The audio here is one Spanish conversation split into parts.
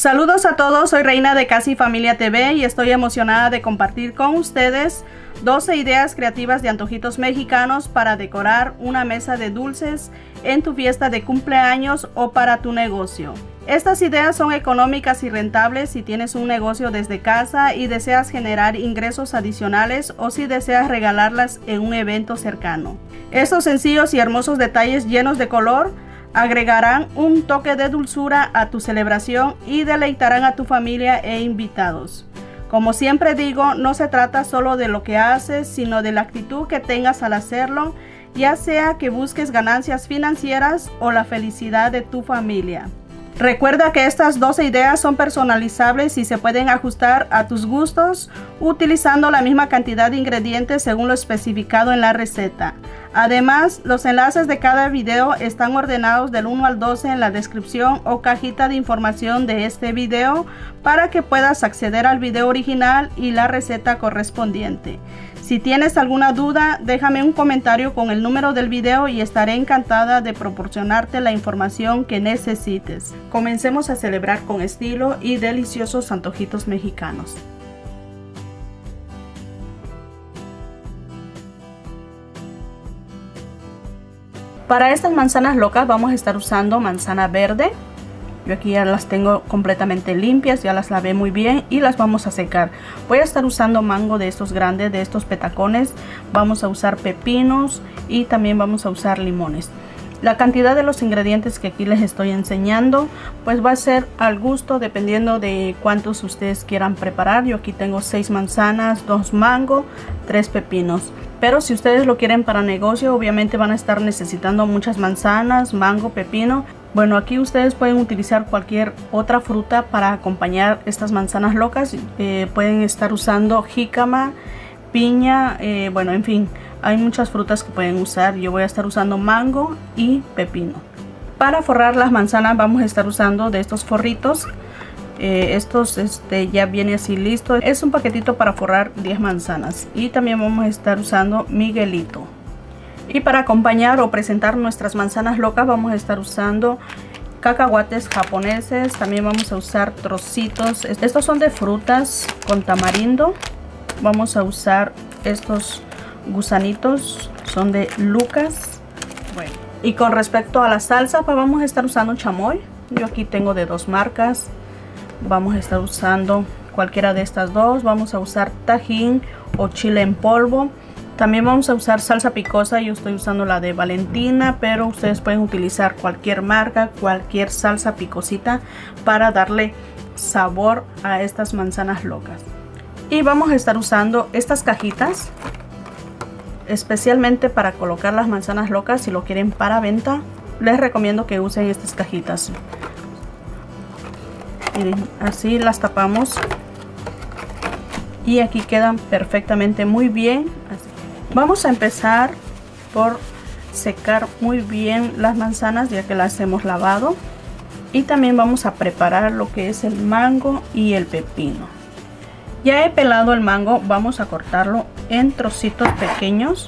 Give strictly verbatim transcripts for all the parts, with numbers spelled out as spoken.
Saludos a todos, soy Reina de Casa y Familia T V y estoy emocionada de compartir con ustedes doce ideas creativas de antojitos mexicanos para decorar una mesa de dulces en tu fiesta de cumpleaños o para tu negocio. Estas ideas son económicas y rentables si tienes un negocio desde casa y deseas generar ingresos adicionales o si deseas regalarlas en un evento cercano. Estos sencillos y hermosos detalles llenos de color agregarán un toque de dulzura a tu celebración y deleitarán a tu familia e invitados. Como siempre digo, no se trata solo de lo que haces, sino de la actitud que tengas al hacerlo, ya sea que busques ganancias financieras o la felicidad de tu familia. Recuerda que estas doce ideas son personalizables y se pueden ajustar a tus gustos utilizando la misma cantidad de ingredientes según lo especificado en la receta. Además, los enlaces de cada video están ordenados del uno al doce en la descripción o cajita de información de este video para que puedas acceder al video original y la receta correspondiente. Si tienes alguna duda, déjame un comentario con el número del video y estaré encantada de proporcionarte la información que necesites. Comencemos a celebrar con estilo y deliciosos antojitos mexicanos. Para estas manzanas locas vamos a estar usando manzana verde. Yo aquí ya las tengo completamente limpias, ya las lavé muy bien y las vamos a secar. Voy a estar usando mango de estos grandes, de estos petacones. Vamos a usar pepinos y también vamos a usar limones. La cantidad de los ingredientes que aquí les estoy enseñando pues va a ser al gusto dependiendo de cuántos ustedes quieran preparar. Yo aquí tengo seis manzanas, dos mango, tres pepinos. Pero si ustedes lo quieren para negocio, obviamente van a estar necesitando muchas manzanas, mango, pepino. Bueno, aquí ustedes pueden utilizar cualquier otra fruta para acompañar estas manzanas locas. Eh, pueden estar usando jícama, piña, eh, bueno, en fin, hay muchas frutas que pueden usar. Yo voy a estar usando mango y pepino. Para forrar las manzanas vamos a estar usando de estos forritos. Eh, estos este, ya viene así listo. Es un paquetito para forrar diez manzanas. Y también vamos a estar usando Miguelito. Y para acompañar o presentar nuestras manzanas locas vamos a estar usando cacahuates japoneses. También vamos a usar trocitos. Estos son de frutas con tamarindo. Vamos a usar estos gusanitos. Son de Lucas. Bueno. Y con respecto a la salsa pues vamos a estar usando chamoy. Yo aquí tengo de dos marcas. Vamos a estar usando cualquiera de estas dos. Vamos a usar tajín o chile en polvo. También vamos a usar salsa picosa. Yo estoy usando la de Valentina, pero ustedes pueden utilizar cualquier marca, cualquier salsa picosita para darle sabor a estas manzanas locas. Y vamos a estar usando estas cajitas especialmente para colocar las manzanas locas. Si lo quieren para venta, les recomiendo que usen estas cajitas. Miren, así las tapamos y aquí quedan perfectamente muy bien. Así. Vamos a empezar por secar muy bien las manzanas ya que las hemos lavado, y también vamos a preparar lo que es el mango y el pepino. Ya he pelado el mango, vamos a cortarlo en trocitos pequeños.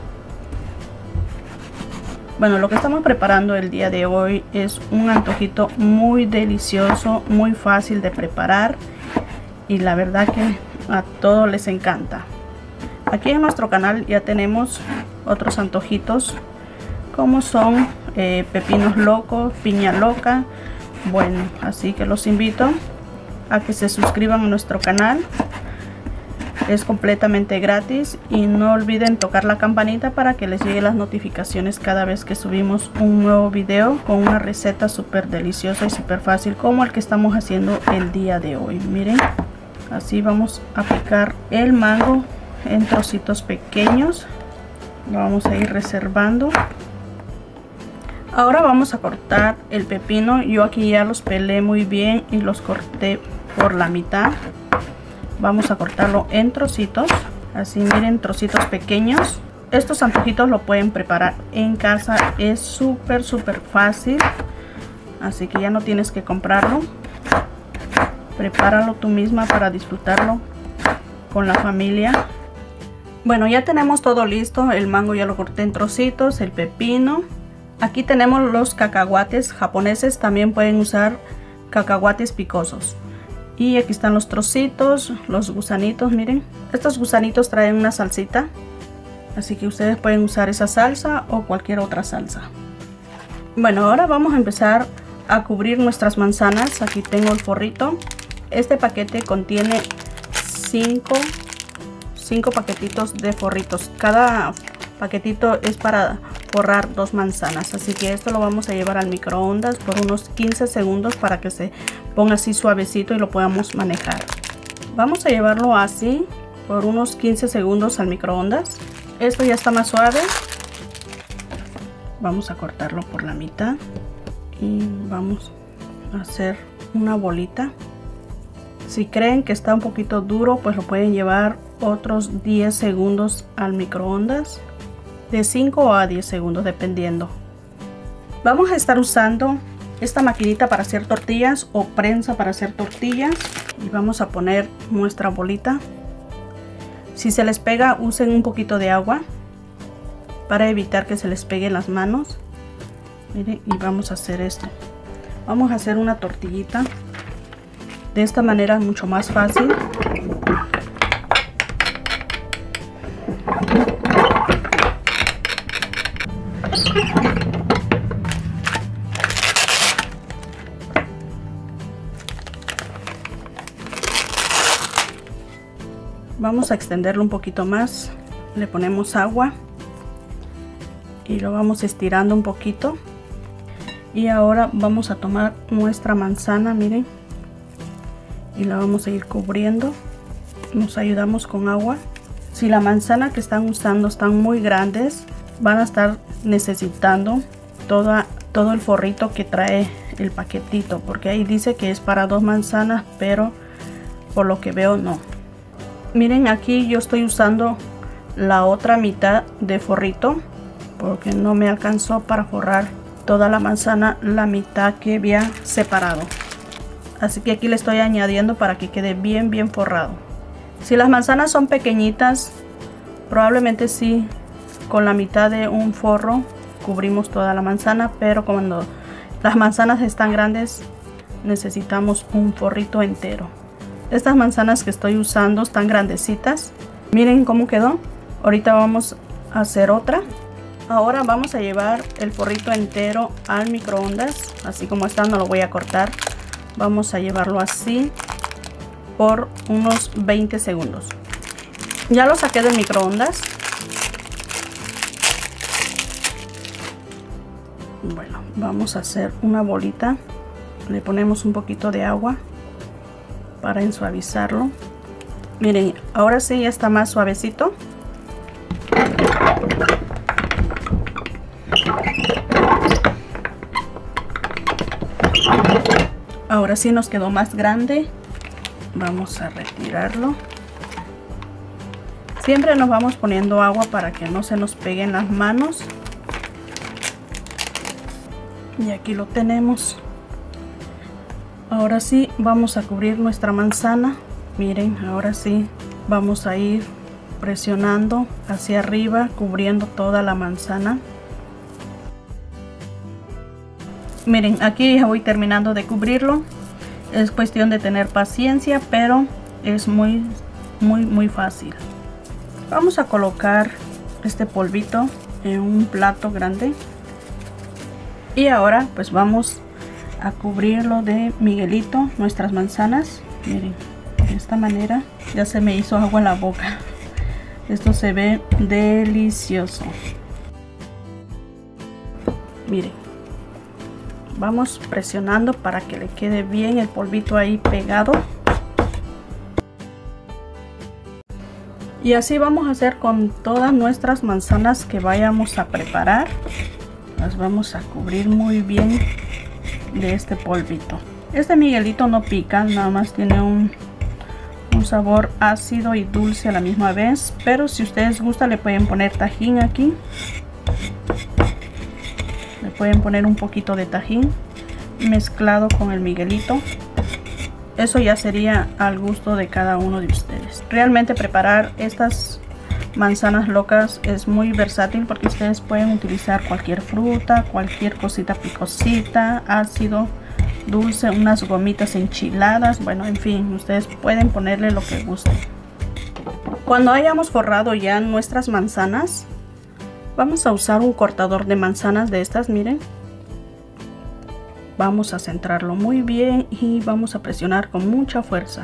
Bueno, lo que estamos preparando el día de hoy es un antojito muy delicioso, muy fácil de preparar y la verdad que a todos les encanta. Aquí en nuestro canal ya tenemos otros antojitos como son eh, pepinos locos, piña loca. Bueno, así que los invito a que se suscriban a nuestro canal. Es completamente gratis y no olviden tocar la campanita para que les lleguen las notificaciones cada vez que subimos un nuevo video con una receta súper deliciosa y súper fácil como el que estamos haciendo el día de hoy. Miren, así vamos a picar el mango en trocitos pequeños. Lo vamos a ir reservando. Ahora vamos a cortar el pepino. Yo aquí ya los pelé muy bien y los corté por la mitad. Vamos a cortarlo en trocitos, así miren, trocitos pequeños. Estos antojitos lo pueden preparar en casa, es súper súper fácil, así que ya no tienes que comprarlo. Prepáralo tú misma para disfrutarlo con la familia. Bueno, ya tenemos todo listo. El mango ya lo corté en trocitos, el pepino. Aquí tenemos los cacahuates japoneses, también pueden usar cacahuates picosos. Y aquí están los trocitos, los gusanitos, miren. Estos gusanitos traen una salsita, así que ustedes pueden usar esa salsa o cualquier otra salsa. Bueno, ahora vamos a empezar a cubrir nuestras manzanas. Aquí tengo el forrito. Este paquete contiene cinco paquetitos de forritos. Cada paquetito es para forrar dos manzanas, así que esto lo vamos a llevar al microondas por unos quince segundos para que se ponga así suavecito y lo podamos manejar. Vamos a llevarlo así por unos quince segundos al microondas. Esto ya está más suave. Vamos a cortarlo por la mitad y vamos a hacer una bolita. Si creen que está un poquito duro, pues lo pueden llevar otros diez segundos al microondas, de cinco a diez segundos dependiendo. Vamos a estar usando esta maquinita para hacer tortillas o prensa para hacer tortillas, y vamos a poner nuestra bolita. Si se les pega, usen un poquito de agua para evitar que se les pegue en las manos. Miren, y vamos a hacer esto. Vamos a hacer una tortillita. De esta manera es mucho más fácil. Vamos a extenderlo un poquito más. Le ponemos agua y lo vamos estirando un poquito. Y ahora vamos a tomar nuestra manzana, miren, y la vamos a ir cubriendo. Nos ayudamos con agua. Si la manzana que están usando están muy grandes, van a estar necesitando toda, todo el forrito que trae el paquetito, porque ahí dice que es para dos manzanas, pero por lo que veo no. Miren, aquí yo estoy usando la otra mitad de forrito porque no me alcanzó para forrar toda la manzana, la mitad que había separado. Así que aquí le estoy añadiendo para que quede bien bien forrado. Si las manzanas son pequeñitas, probablemente sí, con la mitad de un forro cubrimos toda la manzana, pero cuando las manzanas están grandes necesitamos un forrito entero. Estas manzanas que estoy usando están grandecitas. Miren cómo quedó. Ahorita vamos a hacer otra. Ahora vamos a llevar el forrito entero al microondas. Así como está, no lo voy a cortar. Vamos a llevarlo así por unos veinte segundos. Ya lo saqué del microondas. Bueno, vamos a hacer una bolita. Le ponemos un poquito de agua para ensuavizarlo. Miren, ahora sí ya está más suavecito. Ahora sí nos quedó más grande. Vamos a retirarlo. Siempre nos vamos poniendo agua para que no se nos peguen las manos. Y aquí lo tenemos. Ahora sí vamos a cubrir nuestra manzana. Miren, ahora sí vamos a ir presionando hacia arriba, cubriendo toda la manzana. Miren, aquí ya voy terminando de cubrirlo. Es cuestión de tener paciencia, pero es muy muy muy fácil. Vamos a colocar este polvito en un plato grande. Y ahora pues vamos a cubrirlo de Miguelito, nuestras manzanas. Miren, de esta manera. Ya se me hizo agua en la boca. Esto se ve delicioso. Miren, vamos presionando para que le quede bien el polvito ahí pegado. Y así vamos a hacer con todas nuestras manzanas que vayamos a preparar. Las vamos a cubrir muy bien de este polvito. Este Miguelito no pica, nada más tiene un, un sabor ácido y dulce a la misma vez. Pero si ustedes gustan le pueden poner tajín aquí. Le pueden poner un poquito de tajín mezclado con el Miguelito. Eso ya sería al gusto de cada uno de ustedes. Realmente preparar estas manzanas locas es muy versátil porque ustedes pueden utilizar cualquier fruta, cualquier cosita picosita, ácido, dulce, unas gomitas enchiladas, bueno, en fin, ustedes pueden ponerle lo que gusten. Cuando hayamos forrado ya nuestras manzanas, vamos a usar un cortador de manzanas de estas, miren. Vamos a centrarlo muy bien y vamos a presionar con mucha fuerza.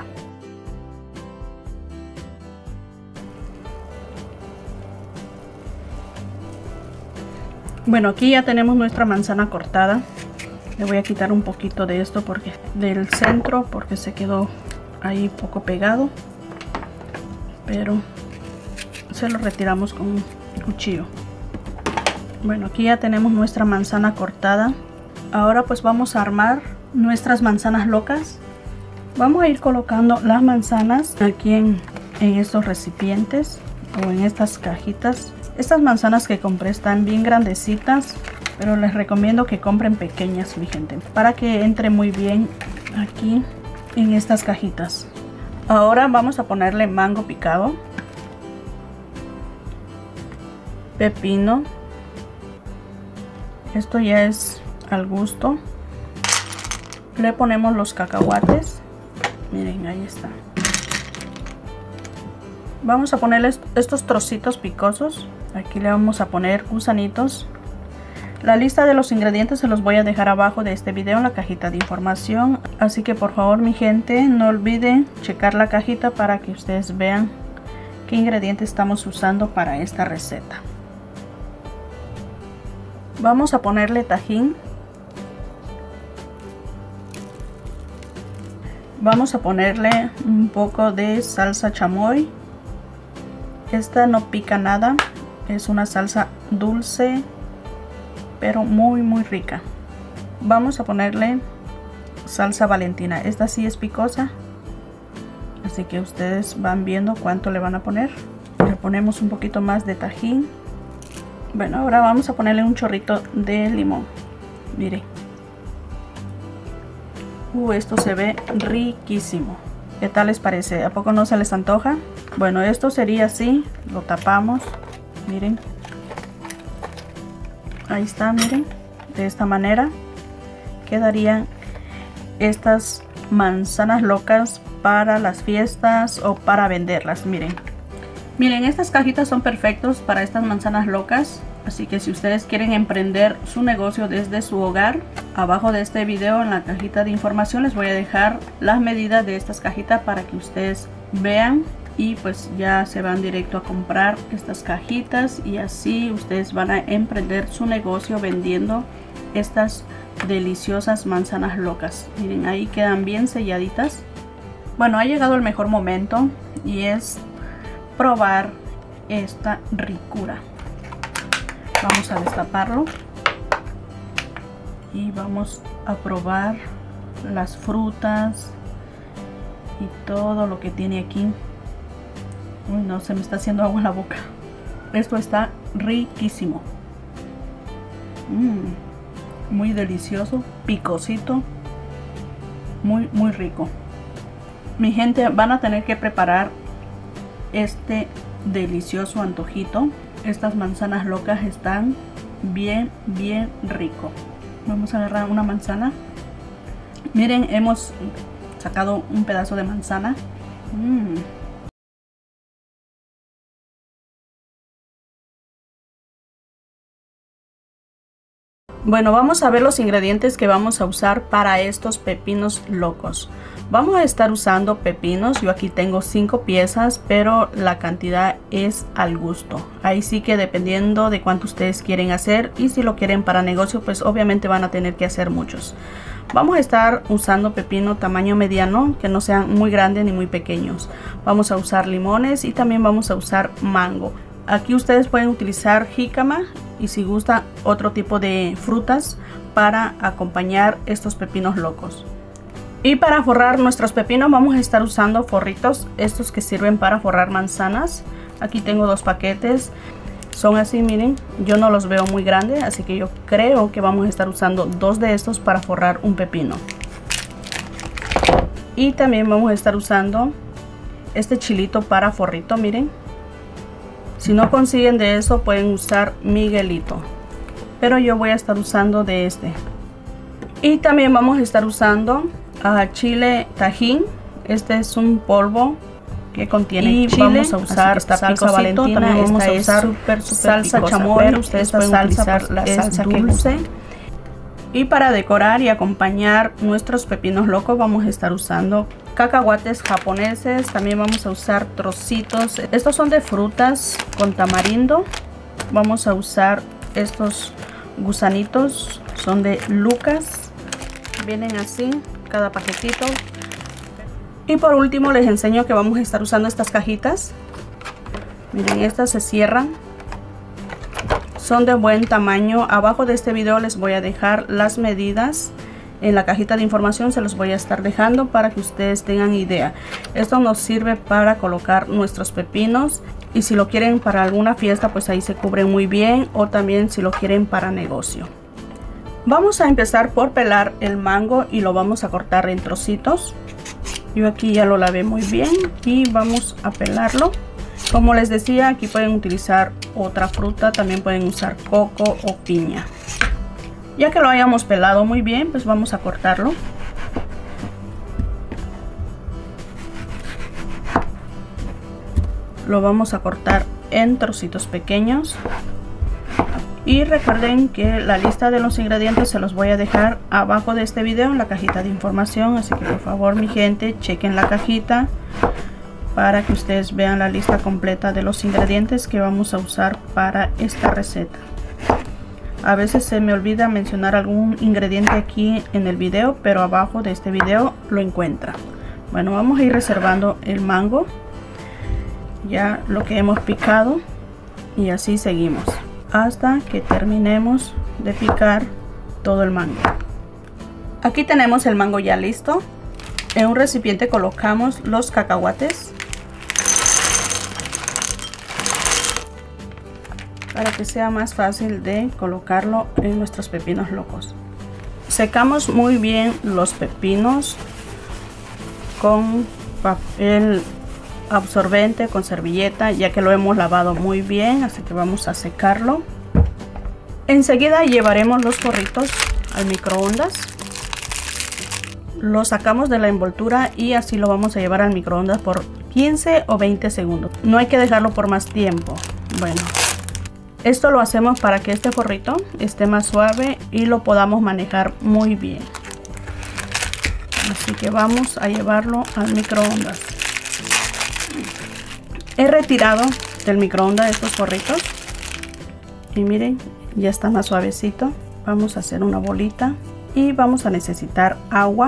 Bueno, aquí ya tenemos nuestra manzana cortada. Le voy a quitar un poquito de esto porque del centro porque se quedó ahí poco pegado, pero se lo retiramos con un cuchillo. Bueno, aquí ya tenemos nuestra manzana cortada. Ahora pues vamos a armar nuestras manzanas locas. Vamos a ir colocando las manzanas aquí en, en estos recipientes o en estas cajitas. Estas manzanas que compré están bien grandecitas, pero les recomiendo que compren pequeñas, mi gente, para que entre muy bien aquí en estas cajitas. Ahora vamos a ponerle mango picado, pepino, esto ya es al gusto. Le ponemos los cacahuates, miren, ahí está. Vamos a ponerles estos trocitos picosos. Aquí le vamos a poner gusanitos. La lista de los ingredientes se los voy a dejar abajo de este video en la cajita de información. Así que por favor, mi gente, no olviden checar la cajita para que ustedes vean qué ingredientes estamos usando para esta receta. Vamos a ponerle tajín. Vamos a ponerle un poco de salsa chamoy. Esta no pica nada. Es una salsa dulce, pero muy muy rica. Vamos a ponerle salsa Valentina. Esta sí es picosa, así que ustedes van viendo cuánto le van a poner. Le ponemos un poquito más de tajín. Bueno, ahora vamos a ponerle un chorrito de limón. Miren. Uh, esto se ve riquísimo. ¿Qué tal les parece? ¿A poco no se les antoja? Bueno, esto sería así. Lo tapamos. Miren. Ahí está, miren. De esta manera quedarían estas manzanas locas para las fiestas o para venderlas. Miren. Miren, estas cajitas son perfectos para estas manzanas locas. Así que si ustedes quieren emprender su negocio desde su hogar, abajo de este video en la cajita de información les voy a dejar las medidas de estas cajitas para que ustedes vean y pues ya se van directo a comprar estas cajitas y así ustedes van a emprender su negocio vendiendo estas deliciosas manzanas locas. Miren, ahí quedan bien selladitas. Bueno, ha llegado el mejor momento y es probar esta ricura. Vamos a destaparlo y vamos a probar las frutas y todo lo que tiene aquí. Uy, no, se me está haciendo agua en la boca. Esto está riquísimo. Mm, muy delicioso, picosito, muy muy rico. Mi gente, van a tener que preparar este delicioso antojito. Estas manzanas locas están bien bien rico. Vamos a agarrar una manzana. Miren, hemos sacado un pedazo de manzana. Mm. Bueno, vamos a ver los ingredientes que vamos a usar para estos pepinos locos. Vamos a estar usando pepinos. Yo aquí tengo cinco piezas, pero la cantidad es al gusto. Ahí sí que dependiendo de cuánto ustedes quieren hacer y si lo quieren para negocio, pues obviamente van a tener que hacer muchos. Vamos a estar usando pepino tamaño mediano, que no sean muy grandes ni muy pequeños. Vamos a usar limones y también vamos a usar mango. Aquí ustedes pueden utilizar jícama y si gusta otro tipo de frutas para acompañar estos pepinos locos. Y para forrar nuestros pepinos vamos a estar usando forritos, estos que sirven para forrar manzanas. Aquí tengo dos paquetes, son así, miren, yo no los veo muy grandes, así que yo creo que vamos a estar usando dos de estos para forrar un pepino. Y también vamos a estar usando este chilito para forrito, miren. Si no consiguen de eso pueden usar Miguelito, pero yo voy a estar usando de este. Y también vamos a estar usando uh, chile tajín. Este es un polvo que contiene y chile. Vamos a usar esta salsa Valentina. También vamos a usar super, super salsa picosa, chamoy. Pero ustedes pueden salsa, utilizar pues, la salsa que dulce. Y para decorar y acompañar nuestros pepinos locos vamos a estar usando cacahuates japoneses. También vamos a usar trocitos. Estos son de frutas con tamarindo. Vamos a usar estos gusanitos. Son de Lucas. Vienen así cada paquetito. Y por último les enseño que vamos a estar usando estas cajitas. Miren, estas se cierran. Son de buen tamaño. Abajo de este video les voy a dejar las medidas. En la cajita de información se los voy a estar dejando para que ustedes tengan idea. Esto nos sirve para colocar nuestros pepinos. Y si lo quieren para alguna fiesta, pues ahí se cubren muy bien. O también si lo quieren para negocio. Vamos a empezar por pelar el mango y lo vamos a cortar en trocitos. Yo aquí ya lo lavé muy bien y vamos a pelarlo. Como les decía, aquí pueden utilizar otra fruta, también pueden usar coco o piña. Ya que lo hayamos pelado muy bien, pues vamos a cortarlo. Lo vamos a cortar en trocitos pequeños. Y recuerden que la lista de los ingredientes se los voy a dejar abajo de este video en la cajita de información. Así que por favor, mi gente, chequen la cajita para que ustedes vean la lista completa de los ingredientes que vamos a usar para esta receta. A veces se me olvida mencionar algún ingrediente aquí en el video, pero abajo de este video lo encuentra. Bueno, vamos a ir reservando el mango, ya lo que hemos picado, y así seguimos hasta que terminemos de picar todo el mango. Aquí tenemos el mango ya listo. En un recipiente colocamos los cacahuates para que sea más fácil de colocarlo en nuestros pepinos locos. Secamos muy bien los pepinos con papel absorbente, con servilleta, ya que lo hemos lavado muy bien, así que vamos a secarlo. Enseguida llevaremos los forritos al microondas. Lo sacamos de la envoltura y así lo vamos a llevar al microondas por quince o veinte segundos. No hay que dejarlo por más tiempo. Bueno, esto lo hacemos para que este forrito esté más suave y lo podamos manejar muy bien. Así que vamos a llevarlo al microondas. He retirado del microondas estos forritos y miren, ya está más suavecito. Vamos a hacer una bolita y vamos a necesitar agua.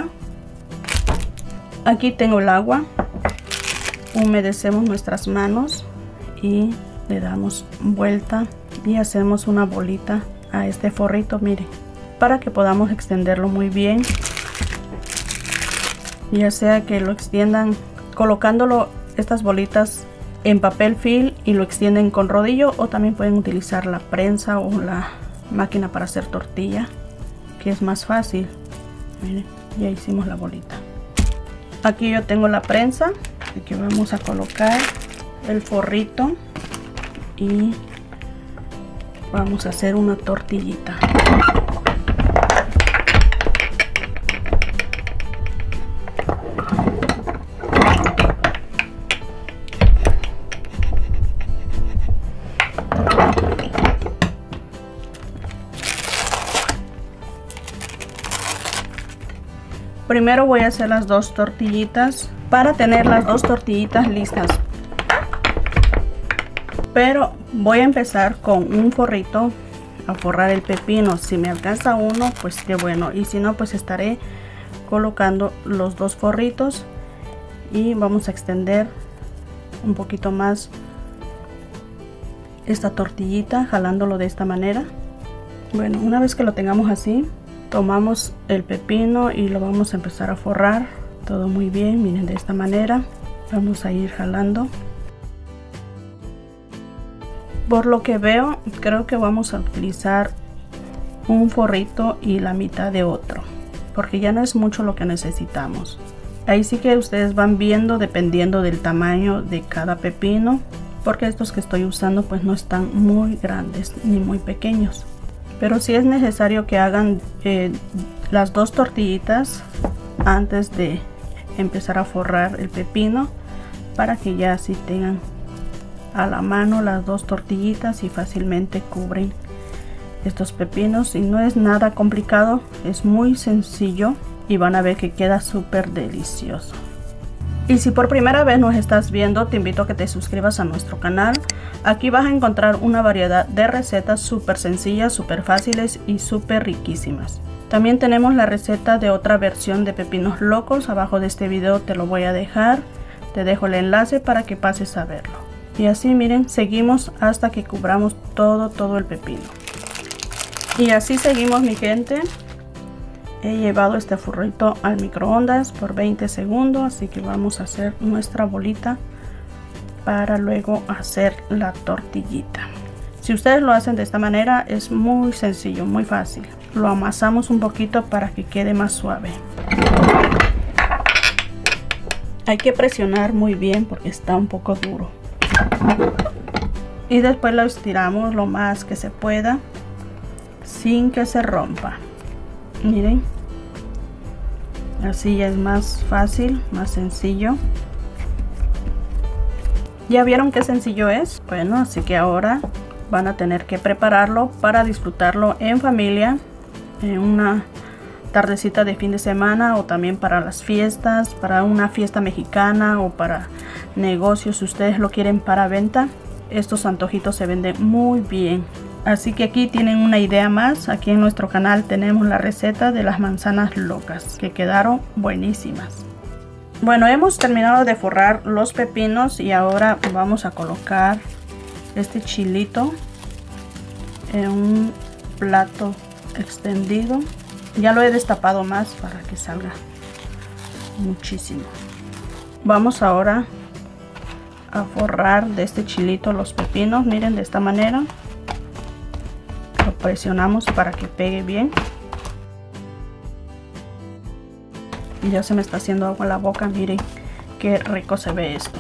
Aquí tengo el agua. Humedecemos nuestras manos y le damos vuelta y hacemos una bolita a este forrito, miren, para que podamos extenderlo muy bien, ya sea que lo extiendan colocándolo estas bolitas en papel film y lo extienden con rodillo, o también pueden utilizar la prensa o la máquina para hacer tortilla, que es más fácil. Miren, ya hicimos la bolita. Aquí yo tengo la prensa, aquí vamos a colocar el forrito y vamos a hacer una tortillita. Primero voy a hacer las dos tortillitas para tener las dos tortillitas listas. Pero voy a empezar con un forrito a forrar el pepino. Si me alcanza uno, pues qué bueno. Y si no, pues estaré colocando los dos forritos. Y vamos a extender un poquito más esta tortillita, jalándolo de esta manera. Bueno, una vez que lo tengamos así, tomamos el pepino y lo vamos a empezar a forrar todo muy bien. Miren, de esta manera vamos a ir jalando. Por lo que veo, creo que vamos a utilizar un forrito y la mitad de otro, porque ya no es mucho lo que necesitamos. Ahí sí que ustedes van viendo dependiendo del tamaño de cada pepino, porque estos que estoy usando pues no están muy grandes ni muy pequeños. Pero sí es necesario que hagan eh, las dos tortillitas antes de empezar a forrar el pepino, para que ya así tengan a la mano las dos tortillitas y fácilmente cubren estos pepinos. Y no es nada complicado, es muy sencillo y van a ver que queda súper delicioso. Y si por primera vez nos estás viendo, te invito a que te suscribas a nuestro canal. Aquí vas a encontrar una variedad de recetas súper sencillas, súper fáciles y súper riquísimas. También tenemos la receta de otra versión de pepinos locos. Abajo de este video te lo voy a dejar. Te dejo el enlace para que pases a verlo. Y así miren, seguimos hasta que cubramos todo, todo el pepino. Y así seguimos, mi gente. He llevado este forrito al microondas por veinte segundos, así que vamos a hacer nuestra bolita para luego hacer la tortillita. Si ustedes lo hacen de esta manera es muy sencillo, muy fácil. Lo amasamos un poquito para que quede más suave. Hay que presionar muy bien porque está un poco duro. Y después lo estiramos lo más que se pueda sin que se rompa. Miren, así ya es más fácil, más sencillo. ¿Ya vieron qué sencillo es? Bueno, así que ahora van a tener que prepararlo para disfrutarlo en familia, en una tardecita de fin de semana, o también para las fiestas, para una fiesta mexicana o para negocios. Si ustedes lo quieren para venta, estos antojitos se venden muy bien. Así que aquí tienen una idea más. Aquí en nuestro canal tenemos la receta de las manzanas locas, que quedaron buenísimas. Bueno, hemos terminado de forrar los pepinos y ahora vamos a colocar este chilito en un plato extendido. Ya lo he destapado más para que salga muchísimo. Vamos ahora a forrar de este chilito los pepinos. Miren, de esta manera. Lo presionamos para que pegue bien. Y ya se me está haciendo agua en la boca. Miren qué rico se ve esto.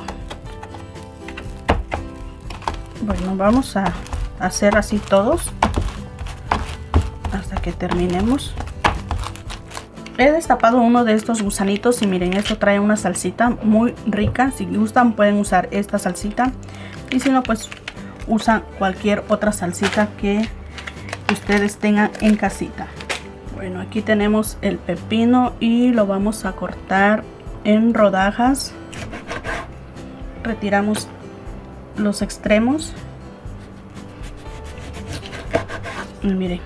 Bueno, vamos a hacer así todos hasta que terminemos. He destapado uno de estos gusanitos y miren, esto trae una salsita muy rica. Si gustan pueden usar esta salsita, y si no pues usan cualquier otra salsita que ustedes tengan en casita. Bueno, aquí tenemos el pepino y lo vamos a cortar en rodajas. Retiramos los extremos y miren,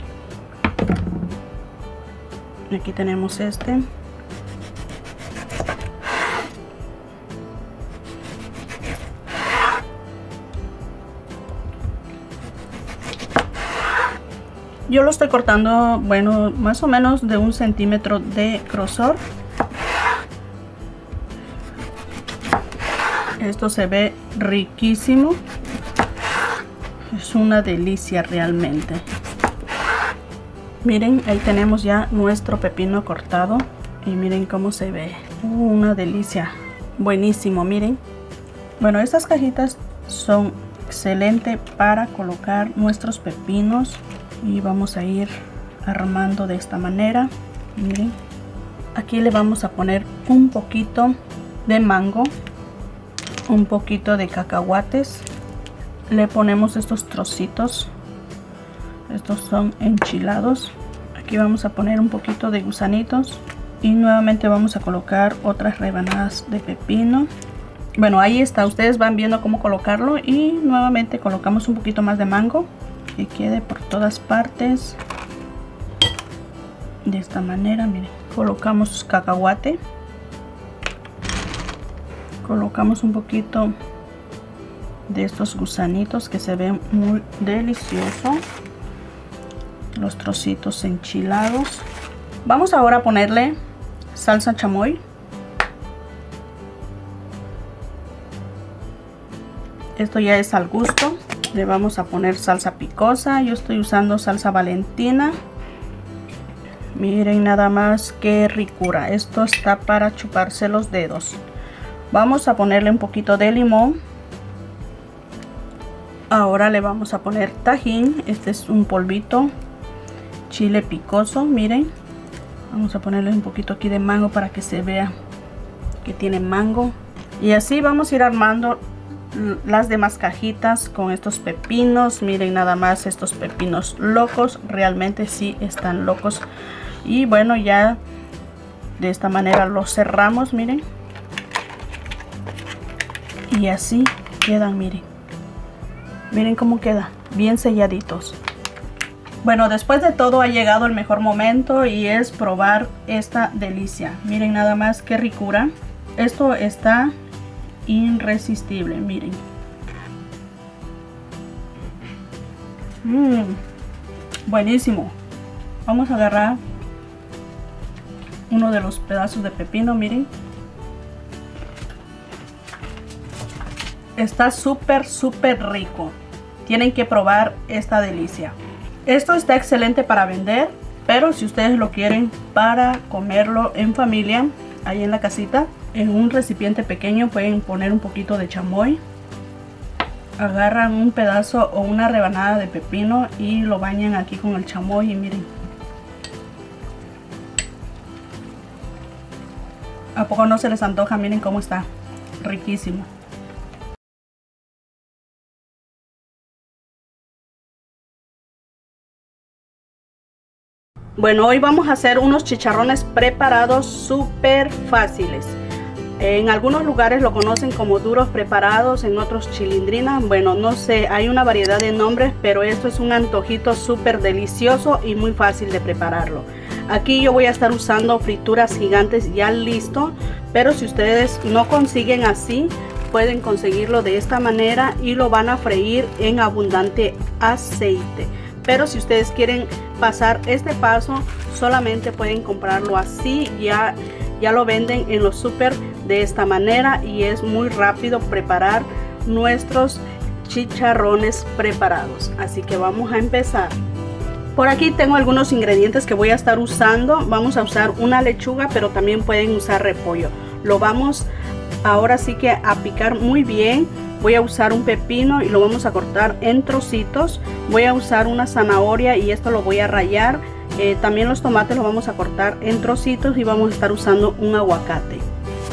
aquí tenemos este. Yo lo estoy cortando, bueno, más o menos de un centímetro de grosor. Esto se ve riquísimo. Es una delicia realmente. Miren, ahí tenemos ya nuestro pepino cortado. Y miren cómo se ve. Uh, una delicia. Buenísimo, miren. Bueno, estas cajitas son excelentes para colocar nuestros pepinos. Y vamos a ir armando de esta manera. Miren, aquí le vamos a poner un poquito de mango, un poquito de cacahuates. Le ponemos estos trocitos, estos son enchilados. Aquí vamos a poner un poquito de gusanitos y nuevamente vamos a colocar otras rebanadas de pepino. Bueno, ahí está, ustedes van viendo cómo colocarlo. Y nuevamente colocamos un poquito más de mango, que quede por todas partes de esta manera. Miren, colocamos cacahuate, colocamos un poquito de estos gusanitos que se ven muy delicioso, los trocitos enchilados. Vamos ahora a ponerle salsa chamoy. Esto ya es al gusto. Le vamos a poner salsa picosa. Yo estoy usando salsa Valentina. Miren nada más qué ricura. Esto está para chuparse los dedos. Vamos a ponerle un poquito de limón. Ahora le vamos a poner tajín. Este es un polvito. Chile picoso, miren. Vamos a ponerle un poquito aquí de mango para que se vea que tiene mango. Y así vamos a ir armando las demás cajitas con estos pepinos. Miren nada más estos pepinos locos, realmente sí están locos. Y bueno, ya de esta manera los cerramos, miren. Y así quedan, miren. Miren cómo queda, bien selladitos. Bueno, después de todo ha llegado el mejor momento y es probar esta delicia. Miren nada más qué ricura. Esto está irresistible, miren. Mmm, buenísimo. Vamos a agarrar uno de los pedazos de pepino, miren. Está súper, súper rico. Tienen que probar esta delicia. Esto está excelente para vender, pero si ustedes lo quieren para comerlo en familia, ahí en la casita, en un recipiente pequeño pueden poner un poquito de chamoy. Agarran un pedazo o una rebanada de pepino y lo bañan aquí con el chamoy y miren. ¿A poco no se les antoja? Miren cómo está. Riquísimo. Bueno, hoy vamos a hacer unos chicharrones preparados súper fáciles. En algunos lugares lo conocen como duros preparados, en otros chilindrina. Bueno, no sé, hay una variedad de nombres, pero esto es un antojito súper delicioso y muy fácil de prepararlo. Aquí yo voy a estar usando frituras gigantes ya listo, pero si ustedes no consiguen así, pueden conseguirlo de esta manera y lo van a freír en abundante aceite. Pero si ustedes quieren pasar este paso, solamente pueden comprarlo así. Ya, ya lo venden en los súper de esta manera y es muy rápido preparar nuestros chicharrones preparados. Así que vamos a empezar. Por aquí tengo algunos ingredientes que voy a estar usando. Vamos a usar una lechuga, pero también pueden usar repollo. Lo vamos ahora sí que a picar muy bien. Voy a usar un pepino y lo vamos a cortar en trocitos. Voy a usar una zanahoria y esto lo voy a rallar. Eh, también los tomates los vamos a cortar en trocitos y vamos a estar usando un aguacate.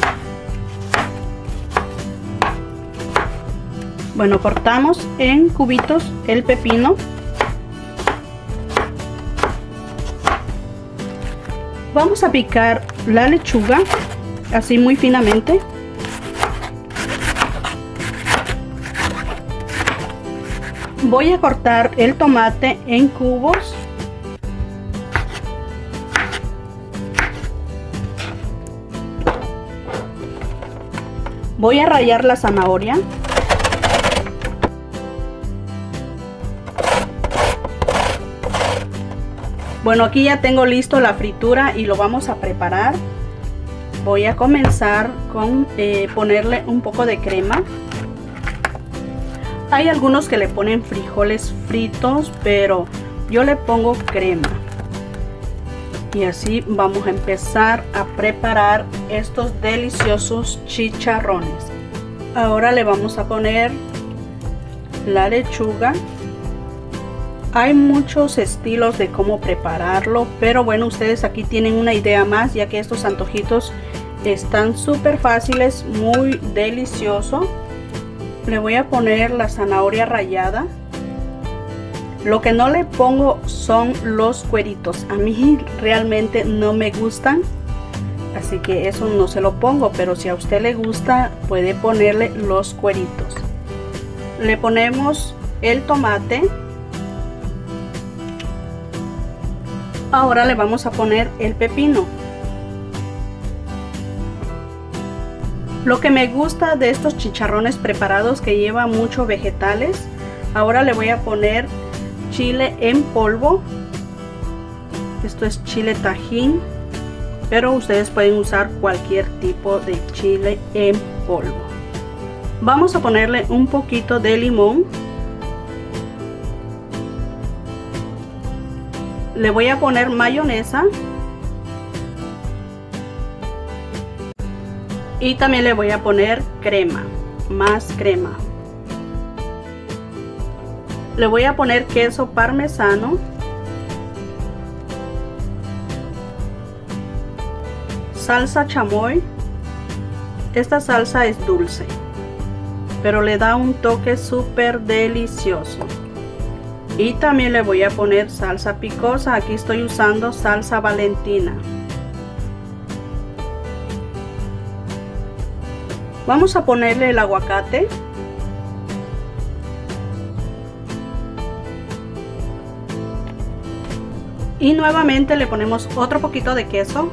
Bueno, cortamos en cubitos el pepino. Vamos a picar la lechuga así muy finamente. Voy a cortar el tomate en cubos. Voy a rallar la zanahoria. Bueno, aquí ya tengo listo la fritura y lo vamos a preparar. Voy a comenzar con eh, ponerle un poco de crema. Hay algunos que le ponen frijoles fritos, pero yo le pongo crema. Y así vamos a empezar a preparar estos deliciosos chicharrones. Ahora le vamos a poner la lechuga. Hay muchos estilos de cómo prepararlo, pero bueno, ustedes aquí tienen una idea más, ya que estos antojitos están súper fáciles, muy deliciosos. Le voy a poner la zanahoria rallada. Lo que no le pongo son los cueritos. A mí realmente no me gustan, así que eso no se lo pongo, pero si a usted le gusta puede ponerle los cueritos. Le ponemos el tomate. Ahora le vamos a poner el pepino. Lo que me gusta de estos chicharrones preparados que lleva muchos vegetales. Ahora le voy a poner chile en polvo. Esto es chile tajín, pero ustedes pueden usar cualquier tipo de chile en polvo. Vamos a ponerle un poquito de limón. Le voy a poner mayonesa. Y también le voy a poner crema, más crema. Le voy a poner queso parmesano. salsa chamoy. Esta salsa es dulce, pero le da un toque súper delicioso. Y también le voy a poner salsa picosa. Aquí estoy usando salsa Valentina. Vamos a ponerle el aguacate. Y nuevamente le ponemos otro poquito de queso.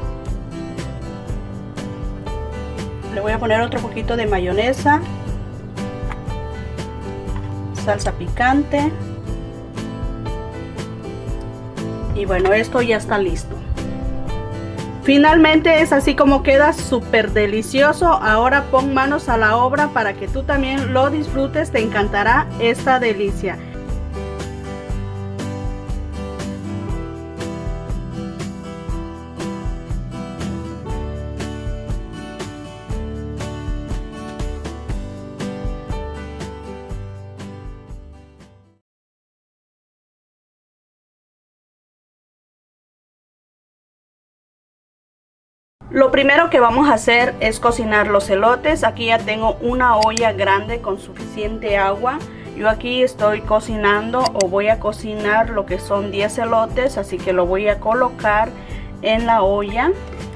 Le voy a poner otro poquito de mayonesa, salsa picante. Y bueno, esto ya está listo. Finalmente es así como queda, súper delicioso. Ahora pon manos a la obra para que tú también lo disfrutes. Te encantará esta delicia. Lo primero que vamos a hacer es cocinar los elotes. Aquí ya tengo una olla grande con suficiente agua. Yo aquí estoy cocinando o voy a cocinar lo que son diez elotes, así que lo voy a colocar en la olla.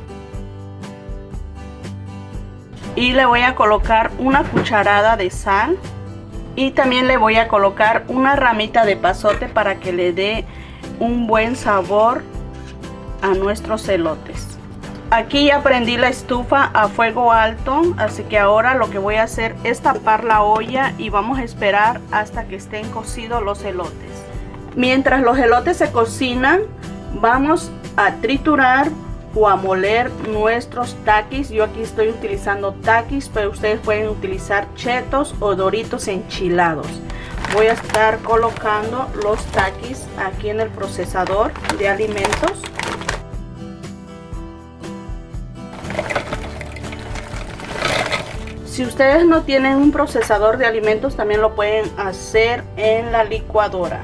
Y le voy a colocar una cucharada de sal. Y también le voy a colocar una ramita de pasote para que le dé un buen sabor a nuestros elotes. Aquí ya prendí la estufa a fuego alto, así que ahora lo que voy a hacer es tapar la olla y vamos a esperar hasta que estén cocidos los elotes. Mientras los elotes se cocinan, vamos a triturar o a moler nuestros taquis. Yo aquí estoy utilizando taquis, pero ustedes pueden utilizar chetos o doritos enchilados. Voy a estar colocando los taquis aquí en el procesador de alimentos. Si ustedes no tienen un procesador de alimentos, también lo pueden hacer en la licuadora.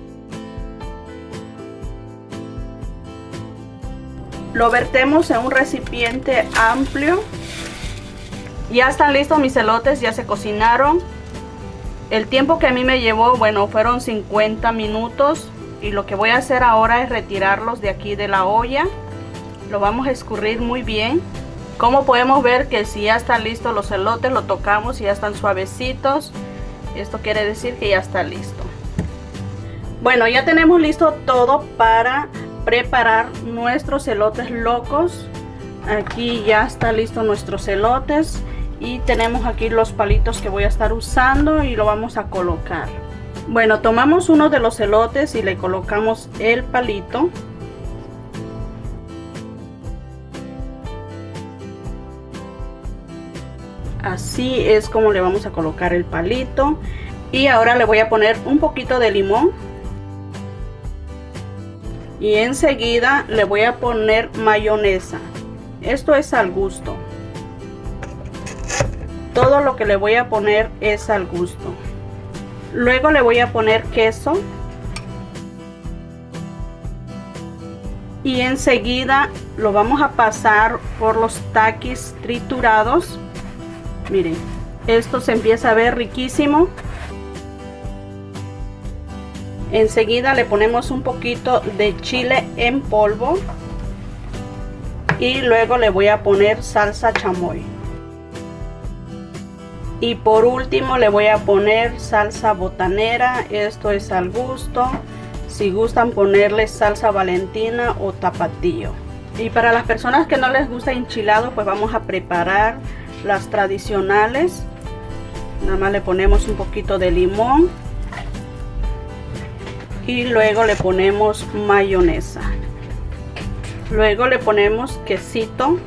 Lo vertemos en un recipiente amplio. Ya están listos mis elotes, ya se cocinaron. El tiempo que a mí me llevó, bueno, fueron cincuenta minutos. Y lo que voy a hacer ahora es retirarlos de aquí de la olla. Lo vamos a escurrir muy bien. Como podemos ver que si ya están listos los elotes, lo tocamos y ya están suavecitos. Esto quiere decir que ya está listo. Bueno, ya tenemos listo todo para preparar nuestros elotes locos. Aquí ya está listo nuestros elotes. Y tenemos aquí los palitos que voy a estar usando y lo vamos a colocar. Bueno, tomamos uno de los elotes y le colocamos el palito. Así es como le vamos a colocar el palito. Y ahora le voy a poner un poquito de limón. Y enseguida le voy a poner mayonesa. Esto es al gusto. Todo lo que le voy a poner es al gusto. Luego le voy a poner queso. Y enseguida lo vamos a pasar por los taquis triturados. Miren, esto se empieza a ver riquísimo. Enseguida le ponemos un poquito de chile en polvo. Y luego le voy a poner salsa chamoy. Y por último le voy a poner salsa botanera. Esto es al gusto. Si gustan ponerle salsa Valentina o tapatío. Y para las personas que no les gusta enchilado, pues vamos a preparar las tradicionales. Nada más le ponemos un poquito de limón y luego le ponemos mayonesa. Luego le ponemos quesito.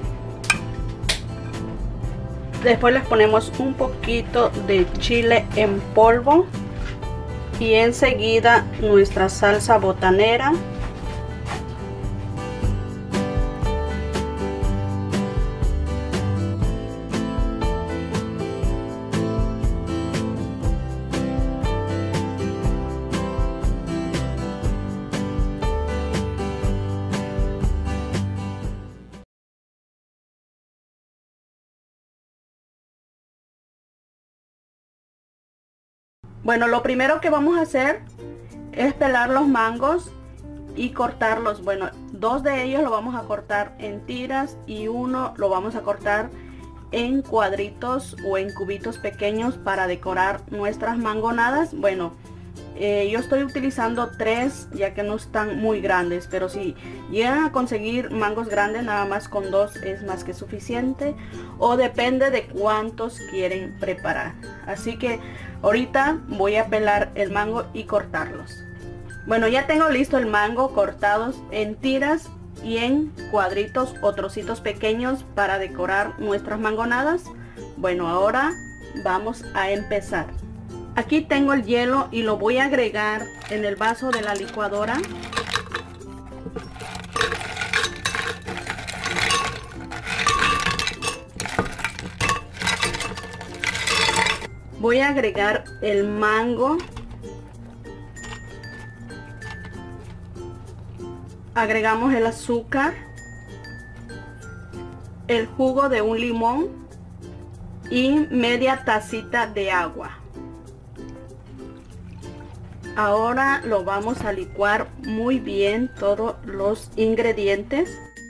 Después les ponemos un poquito de chile en polvo y enseguida nuestra salsa botanera. Bueno, lo primero que vamos a hacer es pelar los mangos y cortarlos. Bueno, dos de ellos lo vamos a cortar en tiras y uno lo vamos a cortar en cuadritos o en cubitos pequeños para decorar nuestras mangonadas. Bueno, eh, yo estoy utilizando tres ya que no están muy grandes, pero si llegan a conseguir mangos grandes, nada más con dos es más que suficiente, o depende de cuántos quieren preparar. Así que ahorita voy a pelar el mango y cortarlos. Bueno, ya tengo listo el mango cortados en tiras y en cuadritos o trocitos pequeños para decorar nuestras mangonadas. Bueno, ahora vamos a empezar. Aquí tengo el hielo y lo voy a agregar en el vaso de la licuadora. Voy a agregar el mango. Agregamos el azúcar, el jugo de un limón y media tacita de agua. Ahora lo vamos a licuar muy bien todos los ingredientes.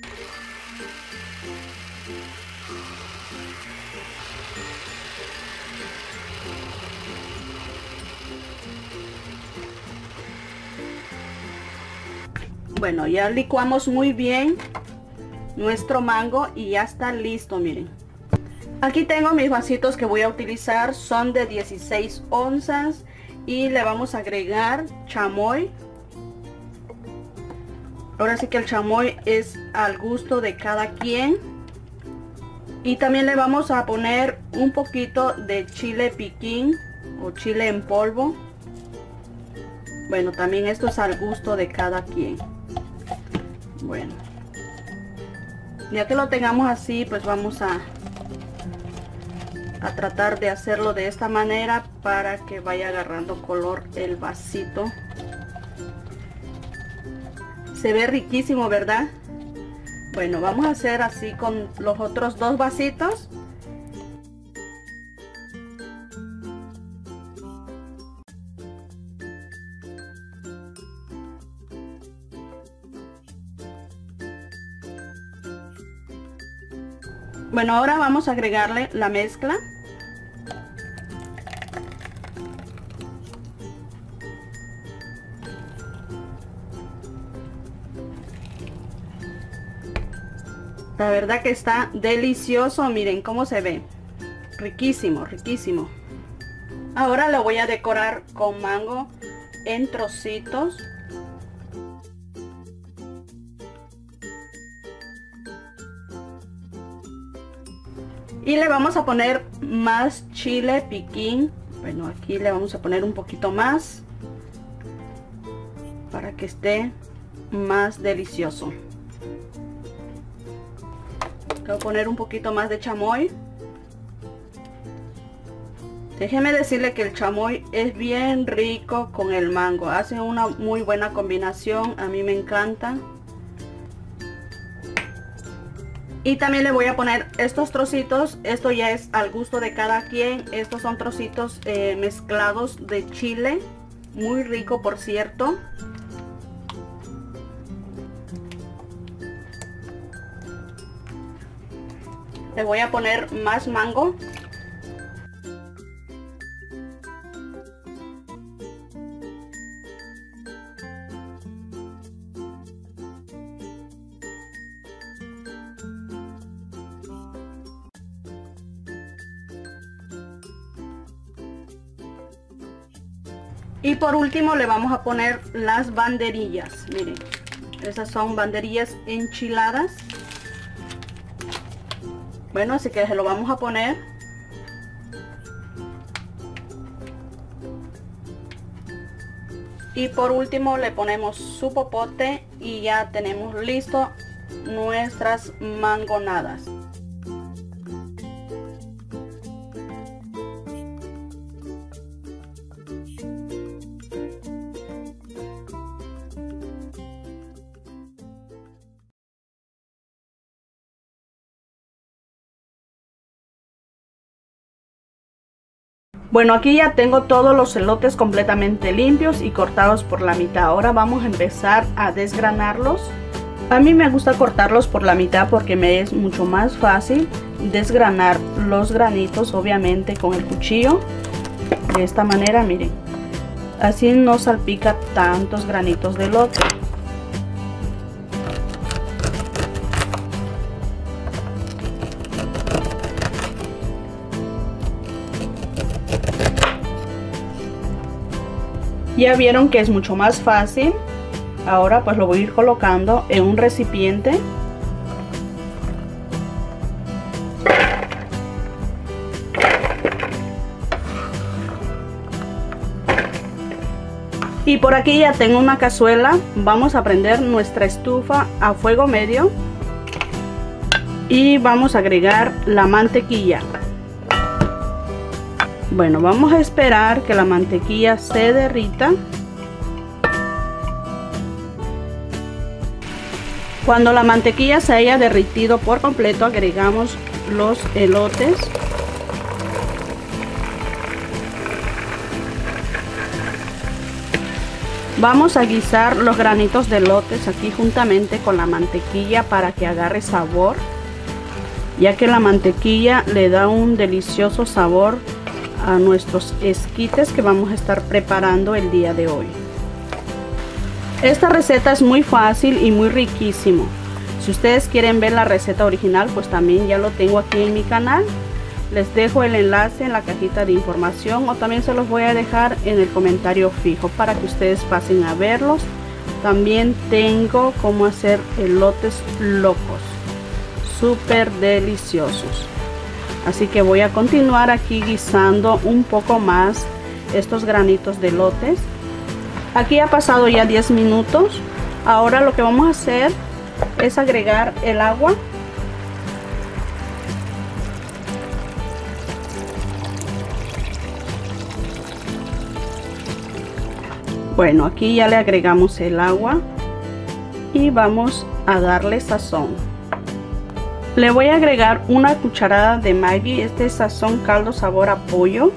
Bueno, ya licuamos muy bien nuestro mango y ya está listo, miren. Aquí tengo mis vasitos que voy a utilizar, son de dieciséis onzas y le vamos a agregar chamoy. Ahora sí que el chamoy es al gusto de cada quien. Y también le vamos a poner un poquito de chile piquín o chile en polvo. Bueno, también esto es al gusto de cada quien. Bueno, ya que lo tengamos así, pues vamos a, a tratar de hacerlo de esta manera para que vaya agarrando color el vasito. Se ve riquísimo, ¿verdad? Bueno, vamos a hacer así con los otros dos vasitos. Bueno, ahora vamos a agregarle la mezcla. La verdad que está delicioso, miren cómo se ve. Riquísimo, riquísimo. Ahora lo voy a decorar con mango en trocitos. Y le vamos a poner más chile piquín. Bueno, aquí le vamos a poner un poquito más para que esté más delicioso. Voy a poner un poquito más de chamoy. Déjeme decirle que el chamoy es bien rico con el mango. Hace una muy buena combinación. A mí me encanta. Y también le voy a poner estos trocitos. Esto ya es al gusto de cada quien. Estos son trocitos eh, mezclados de chile. Muy rico, por cierto. Le voy a poner más mango. Y por último le vamos a poner las banderillas. Miren, esas son banderillas enchiladas. Bueno, así que se lo vamos a poner. Y por último le ponemos su popote y ya tenemos listo nuestras mangonadas. Bueno, aquí ya tengo todos los elotes completamente limpios y cortados por la mitad. Ahora vamos a empezar a desgranarlos. A mí me gusta cortarlos por la mitad porque me es mucho más fácil desgranar los granitos, obviamente con el cuchillo. De esta manera, miren, así no salpica tantos granitos de elote. Ya vieron que es mucho más fácil. Ahora pues lo voy a ir colocando en un recipiente. Y por aquí ya tengo una cazuela. Vamos a prender nuestra estufa a fuego medio. Y vamos a agregar la mantequilla. Bueno, vamos a esperar que la mantequilla se derrita. Cuando la mantequilla se haya derretido por completo, agregamos los elotes. Vamos a guisar los granitos de elotes aquí juntamente con la mantequilla para que agarre sabor, ya que la mantequilla le da un delicioso sabor a nuestros esquites que vamos a estar preparando el día de hoy. Esta receta es muy fácil y muy riquísimo. Si ustedes quieren ver la receta original, pues también ya lo tengo aquí en mi canal. Les dejo el enlace en la cajita de información o también se los voy a dejar en el comentario fijo para que ustedes pasen a verlos. También tengo cómo hacer elotes locos, súper deliciosos. Así que voy a continuar aquí guisando un poco más estos granitos de elotes. Aquí ha pasado ya diez minutos. Ahora lo que vamos a hacer es agregar el agua. Bueno, aquí ya le agregamos el agua y vamos a darle sazón. Le voy a agregar una cucharada de Maggi, este es sazón caldo sabor a pollo.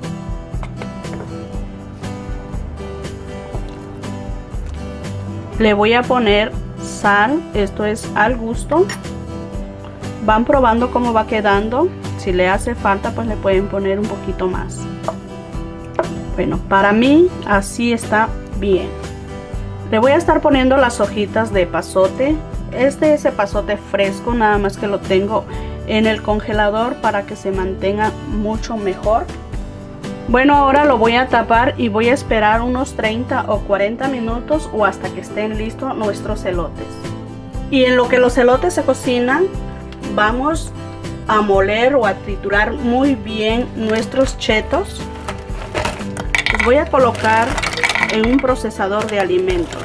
Le voy a poner sal, esto es al gusto. Van probando cómo va quedando. Si le hace falta, pues le pueden poner un poquito más. Bueno, para mí así está bien. Le voy a estar poniendo las hojitas de epazote. Este es epazote fresco, nada más que lo tengo en el congelador para que se mantenga mucho mejor. Bueno, ahora lo voy a tapar y voy a esperar unos treinta o cuarenta minutos o hasta que estén listos nuestros elotes. Y en lo que los elotes se cocinan, vamos a moler o a triturar muy bien nuestros chetos. Los voy a colocar en un procesador de alimentos.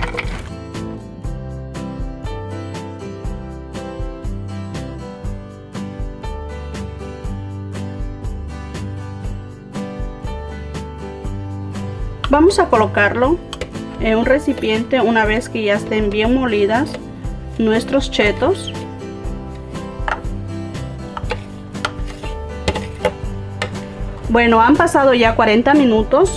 Vamos a colocarlo en un recipiente una vez que ya estén bien molidas nuestros chetos. Bueno, han pasado ya cuarenta minutos.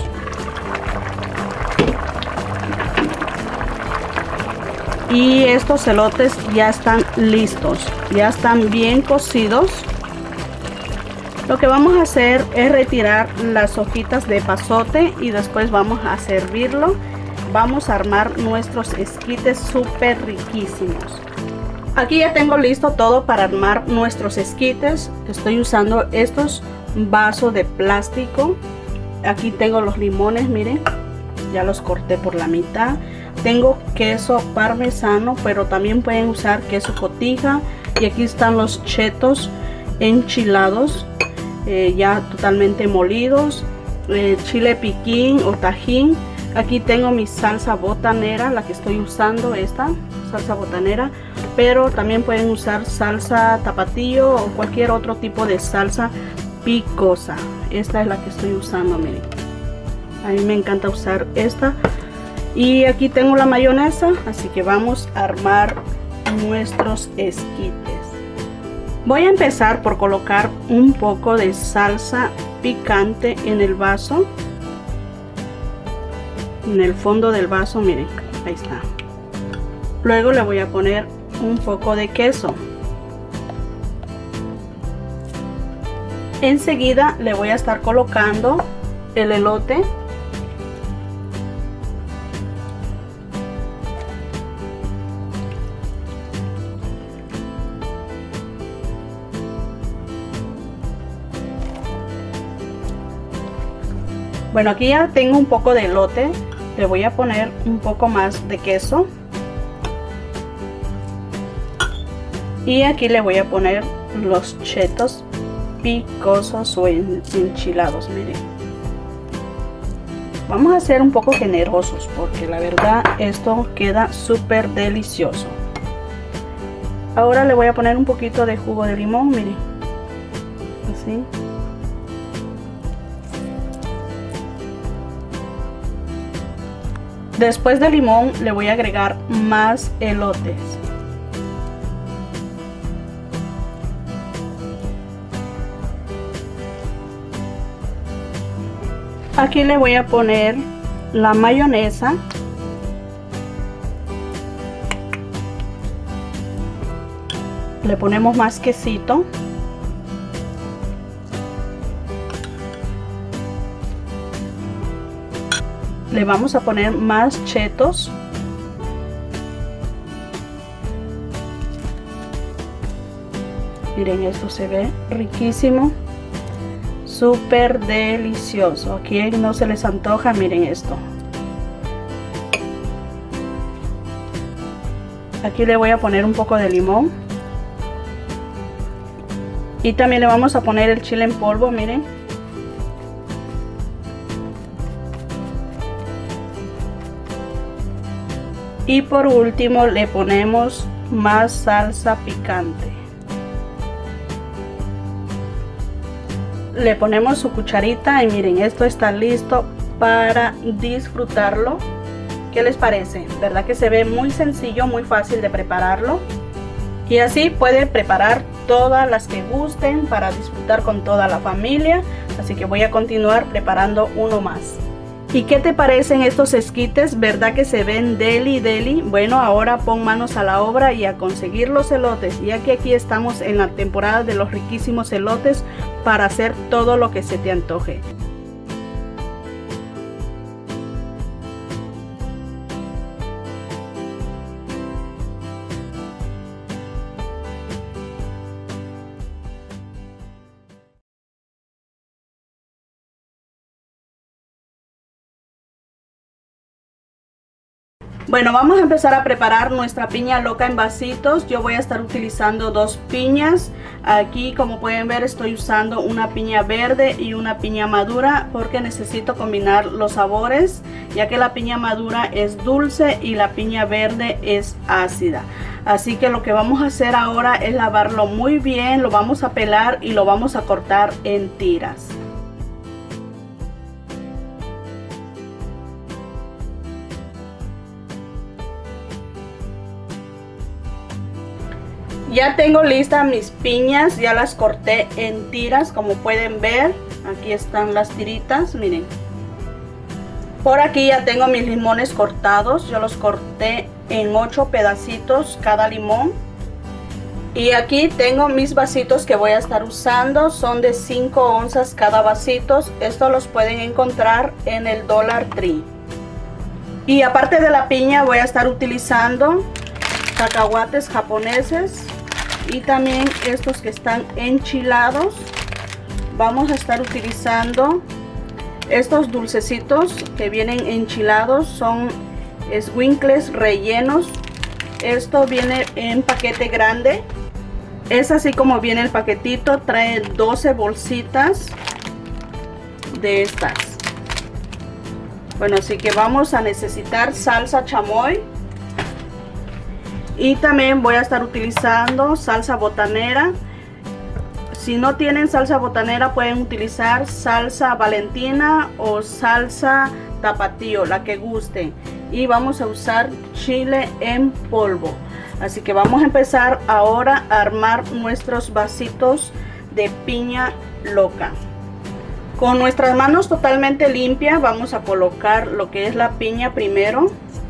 Y estos elotes ya están listos, ya están bien cocidos. Lo que vamos a hacer es retirar las hojitas de epazote y después vamos a servirlo. Vamos a armar nuestros esquites súper riquísimos. Aquí ya tengo listo todo para armar nuestros esquites. Estoy usando estos vasos de plástico. Aquí tengo los limones, miren, ya los corté por la mitad. Tengo queso parmesano, pero también pueden usar queso cotija. Y aquí están los chetos enchilados. Eh, ya totalmente molidos, eh, chile piquín o tajín. Aquí tengo mi salsa botanera, la que estoy usando, esta salsa botanera, pero también pueden usar salsa tapatío o cualquier otro tipo de salsa picosa. Esta es la que estoy usando, miren, a mí me encanta usar esta. Y aquí tengo la mayonesa, así que vamos a armar nuestros esquites. Voy a empezar por colocar un poco de salsa picante en el vaso, en el fondo del vaso, miren, ahí está. Luego le voy a poner un poco de queso. Enseguida le voy a estar colocando el elote. Bueno, aquí ya tengo un poco de elote. Le voy a poner un poco más de queso. Y aquí le voy a poner los chetos picosos o enchilados, miren. Vamos a ser un poco generosos porque la verdad esto queda súper delicioso. Ahora le voy a poner un poquito de jugo de limón, miren. Así. Después del limón le voy a agregar más elotes. Aquí le voy a poner la mayonesa. Le ponemos más quesito. Le vamos a poner más chetos. Miren, esto se ve riquísimo. Súper delicioso. Aquí no se les antoja, miren esto. Aquí le voy a poner un poco de limón. Y también le vamos a poner el chile en polvo, miren. Y por último le ponemos más salsa picante. Le ponemos su cucharita y miren, esto está listo para disfrutarlo. ¿Qué les parece? ¿Verdad que se ve muy sencillo, muy fácil de prepararlo? Y así puede preparar todas las que gusten para disfrutar con toda la familia. Así que voy a continuar preparando uno más. ¿Y qué te parecen estos esquites? ¿Verdad que se ven deli deli? Bueno, ahora pon manos a la obra y a conseguir los elotes, ya que aquí estamos en la temporada de los riquísimos elotes para hacer todo lo que se te antoje. Bueno, vamos a empezar a preparar nuestra piña loca en vasitos. Yo voy a estar utilizando dos piñas. Aquí, como pueden ver, estoy usando una piña verde y una piña madura porque necesito combinar los sabores, ya que la piña madura es dulce y la piña verde es ácida. Así que lo que vamos a hacer ahora es lavarlo muy bien, lo vamos a pelar y lo vamos a cortar en tiras. Ya tengo listas mis piñas, ya las corté en tiras, como pueden ver. Aquí están las tiritas, miren. Por aquí ya tengo mis limones cortados, yo los corté en ocho pedacitos cada limón. Y aquí tengo mis vasitos que voy a estar usando, son de cinco onzas cada vasito. Estos los pueden encontrar en el Dollar Tree. Y aparte de la piña voy a estar utilizando cacahuates japoneses. Y también estos que están enchilados. Vamos a estar utilizando estos dulcecitos que vienen enchilados. Son escuincles rellenos. Esto viene en paquete grande. Es así como viene el paquetito. Trae doce bolsitas de estas. Bueno, así que vamos a necesitar salsa chamoy. Y también voy a estar utilizando salsa botanera. Si no tienen salsa botanera, pueden utilizar salsa Valentina o salsa tapatío, la que gusten. Y vamos a usar chile en polvo. Así que vamos a empezar ahora a armar nuestros vasitos de piña loca. Con nuestras manos totalmente limpias vamos a colocar lo que es la piña primero.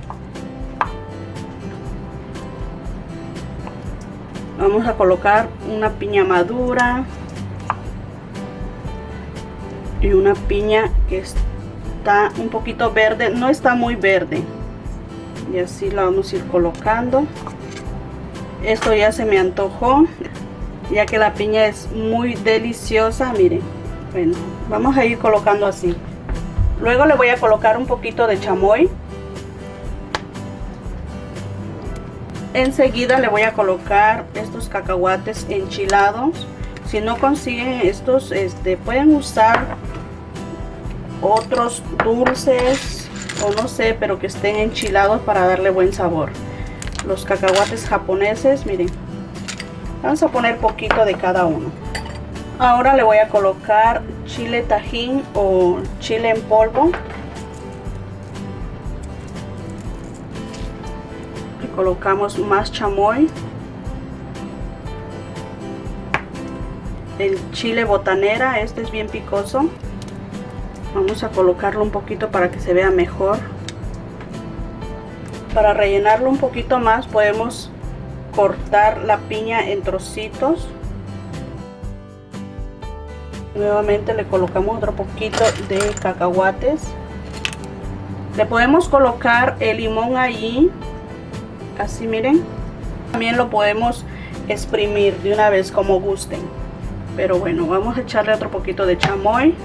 Vamos a colocar una piña madura y una piña que está un poquito verde, no está muy verde, y así la vamos a ir colocando. Esto ya se me antojó, ya que la piña es muy deliciosa. Miren, bueno, vamos a ir colocando así. Luego le voy a colocar un poquito de chamoy. Enseguida le voy a colocar estos cacahuates enchilados. Si no consiguen estos, este, pueden usar otros dulces o no sé, pero que estén enchilados para darle buen sabor. Los cacahuates japoneses, miren, vamos a poner poquito de cada uno. Ahora le voy a colocar chile tajín o chile en polvo. Le colocamos más chamoy. El chile botanera, este es bien picoso. Vamos a colocarlo un poquito para que se vea mejor. Para rellenarlo un poquito más podemos cortar la piña en trocitos. Nuevamente le colocamos otro poquito de cacahuates. Le podemos colocar el limón allí, así miren. También lo podemos exprimir de una vez como gusten. Pero bueno, vamos a echarle otro poquito de chamoy.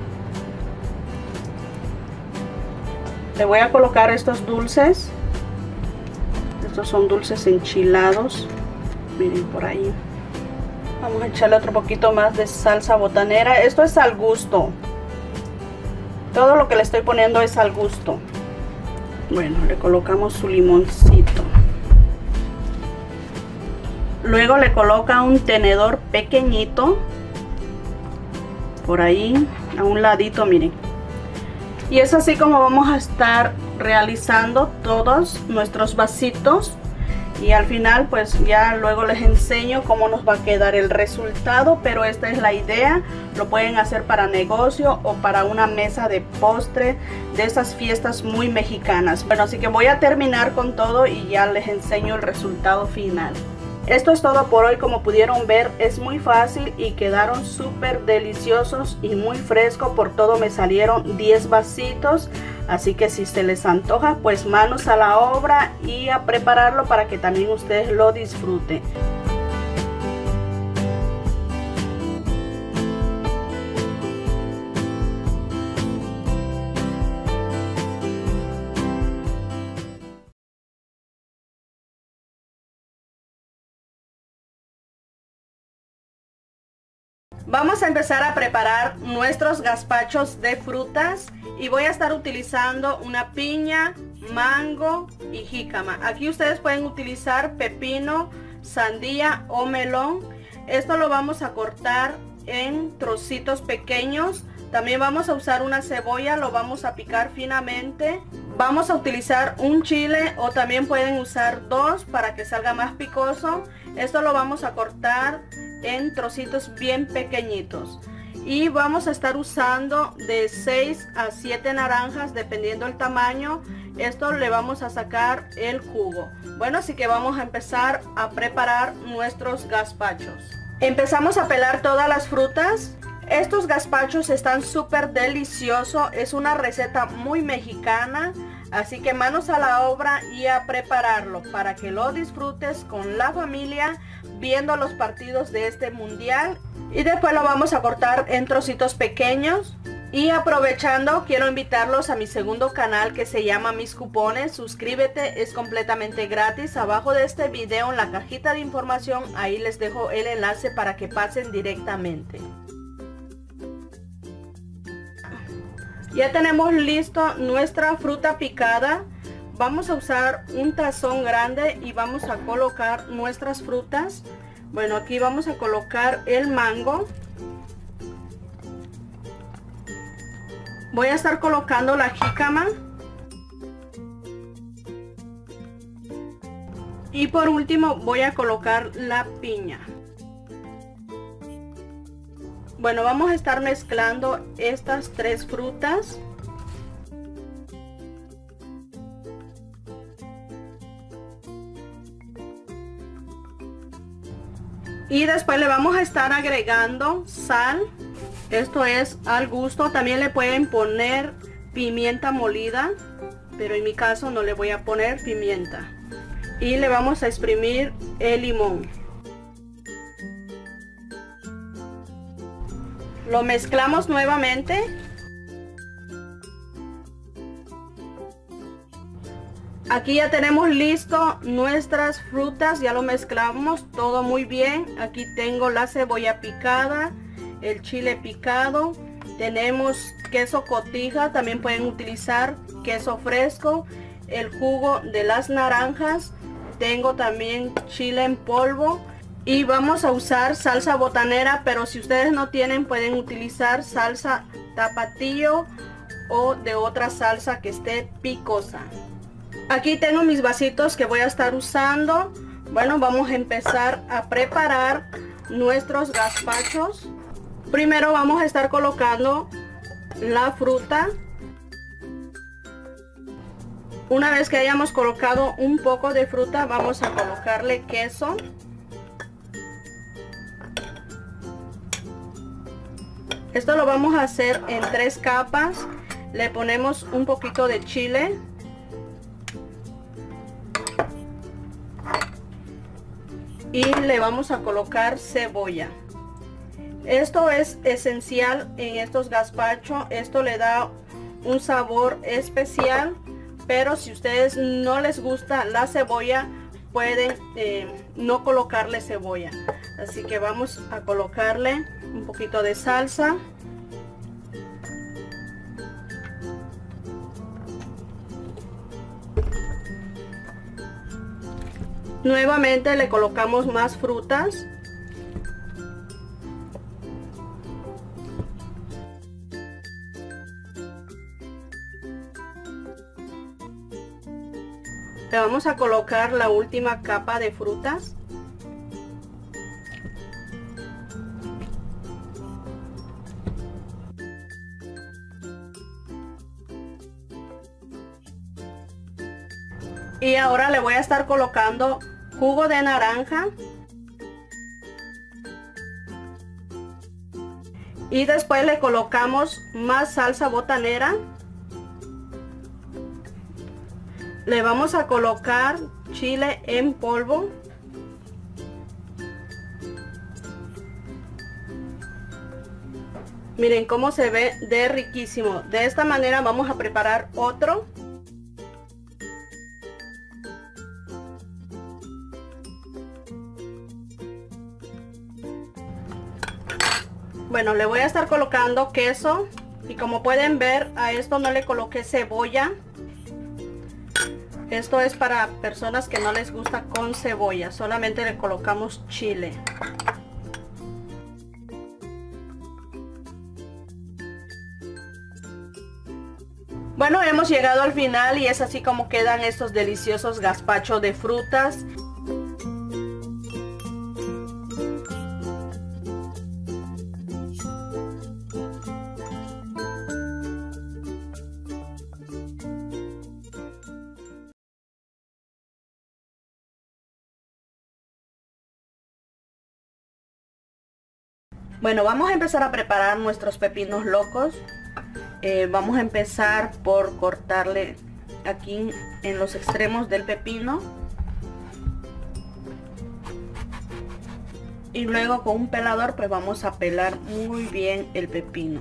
Le voy a colocar estos dulces. Estos son dulces enchilados. Miren por ahí. Vamos a echarle otro poquito más de salsa botanera. Esto es al gusto. Todo lo que le estoy poniendo es al gusto. Bueno, le colocamos su limoncito. Luego le coloca un tenedor pequeñito. Por ahí, a un ladito, miren. Y es así como vamos a estar realizando todos nuestros vasitos. Y al final pues ya luego les enseño cómo nos va a quedar el resultado. Pero esta es la idea. Lo pueden hacer para negocio o para una mesa de postre de esas fiestas muy mexicanas. Bueno, así que voy a terminar con todo y ya les enseño el resultado final. Esto es todo por hoy. Como pudieron ver, es muy fácil y quedaron súper deliciosos y muy frescos. Por todo me salieron diez vasitos. Así que si se les antoja, pues manos a la obra y a prepararlo para que también ustedes lo disfruten. Vamos a empezar a preparar nuestros gazpachos de frutas y voy a estar utilizando una piña, mango y jícama. Aquí ustedes pueden utilizar pepino, sandía o melón. Esto lo vamos a cortar en trocitos pequeños. También vamos a usar una cebolla, lo vamos a picar finamente. Vamos a utilizar un chile o también pueden usar dos para que salga más picoso. Esto lo vamos a cortar en trocitos bien pequeñitos. Y vamos a estar usando de seis a siete naranjas dependiendo el tamaño. Esto le vamos a sacar el jugo. Bueno, así que vamos a empezar a preparar nuestros gazpachos. Empezamos a pelar todas las frutas. Estos gazpachos están súper deliciosos. Es una receta muy mexicana. Así que manos a la obra y a prepararlo para que lo disfrutes con la familia viendo los partidos de este mundial. Y después lo vamos a cortar en trocitos pequeños. Y aprovechando, quiero invitarlos a mi segundo canal que se llama Mis Cupones. Suscríbete, es completamente gratis. Abajo de este video en la cajita de información, ahí les dejo el enlace para que pasen directamente. Ya tenemos listo nuestra fruta picada. Vamos a usar un tazón grande y vamos a colocar nuestras frutas. Bueno, aquí vamos a colocar el mango. Voy a estar colocando la jícama. Y por último voy a colocar la piña. Bueno, vamos a estar mezclando estas tres frutas. Y después le vamos a estar agregando sal. Esto es al gusto. También le pueden poner pimienta molida, pero en mi caso no le voy a poner pimienta. Y le vamos a exprimir el limón. Lo mezclamos nuevamente. Aquí ya tenemos listo nuestras frutas, ya lo mezclamos todo muy bien. Aquí tengo la cebolla picada, el chile picado, tenemos queso cotija, también pueden utilizar queso fresco, el jugo de las naranjas, tengo también chile en polvo y vamos a usar salsa botanera, pero si ustedes no tienen pueden utilizar salsa tapatío o de otra salsa que esté picosa. Aquí tengo mis vasitos que voy a estar usando. Bueno, vamos a empezar a preparar nuestros gazpachos. Primero vamos a estar colocando la fruta. Una vez que hayamos colocado un poco de fruta, vamos a colocarle queso. Esto lo vamos a hacer en tres capas. Le ponemos un poquito de chile. Y le vamos a colocar cebolla. Esto es esencial en estos gazpachos. Esto le da un sabor especial. Pero si ustedes no les gusta la cebolla, pueden eh, no colocarle cebolla. Así que vamos a colocarle un poquito de salsa. Nuevamente le colocamos más frutas. Le vamos a colocar la última capa de frutas. Y ahora le voy a estar colocando jugo de naranja. Y después le colocamos más salsa botanera. Le vamos a colocar chile en polvo. Miren cómo se ve de riquísimo. De esta manera vamos a preparar otro. Bueno, le voy a estar colocando queso. Y como pueden ver, a esto no le coloqué cebolla. Esto es para personas que no les gusta con cebolla. Solamente le colocamos chile. Bueno, hemos llegado al final y es así como quedan estos deliciosos gazpachos de frutas. Bueno, vamos a empezar a preparar nuestros pepinos locos. Eh, vamos a empezar por cortarle aquí en los extremos del pepino. Y luego con un pelador pues vamos a pelar muy bien el pepino.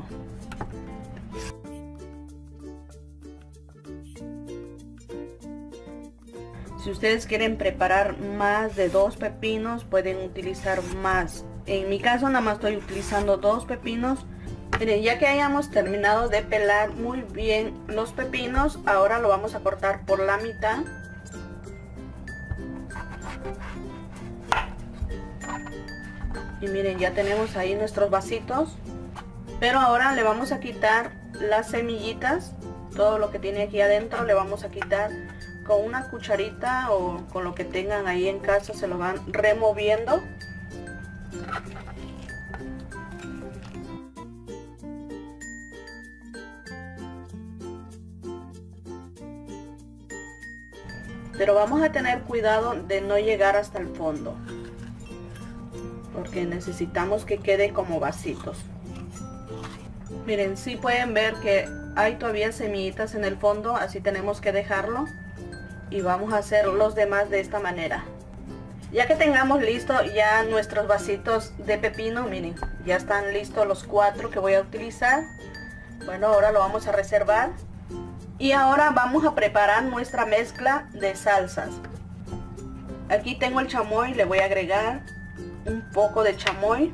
Si ustedes quieren preparar más de dos pepinos, pueden utilizar más. En mi caso nada más estoy utilizando dos pepinos. Miren, ya que hayamos terminado de pelar muy bien los pepinos, ahora lo vamos a cortar por la mitad. Y miren, ya tenemos ahí nuestros vasitos. Pero ahora le vamos a quitar las semillitas. Todo lo que tiene aquí adentro le vamos a quitar con una cucharita o con lo que tengan ahí en casa. Se lo van removiendo. pero vamos a tener cuidado de no llegar hasta el fondo, porque necesitamos que quede como vasitos. Miren, sí pueden ver que hay todavía semillitas en el fondo, así tenemos que dejarlo. Y vamos a hacer los demás de esta manera. Ya que tengamos listo ya nuestros vasitos de pepino, miren, ya están listos los cuatro que voy a utilizar. Bueno, ahora lo vamos a reservar. Y ahora vamos a preparar nuestra mezcla de salsas. Aquí tengo el chamoy, le voy a agregar un poco de chamoy.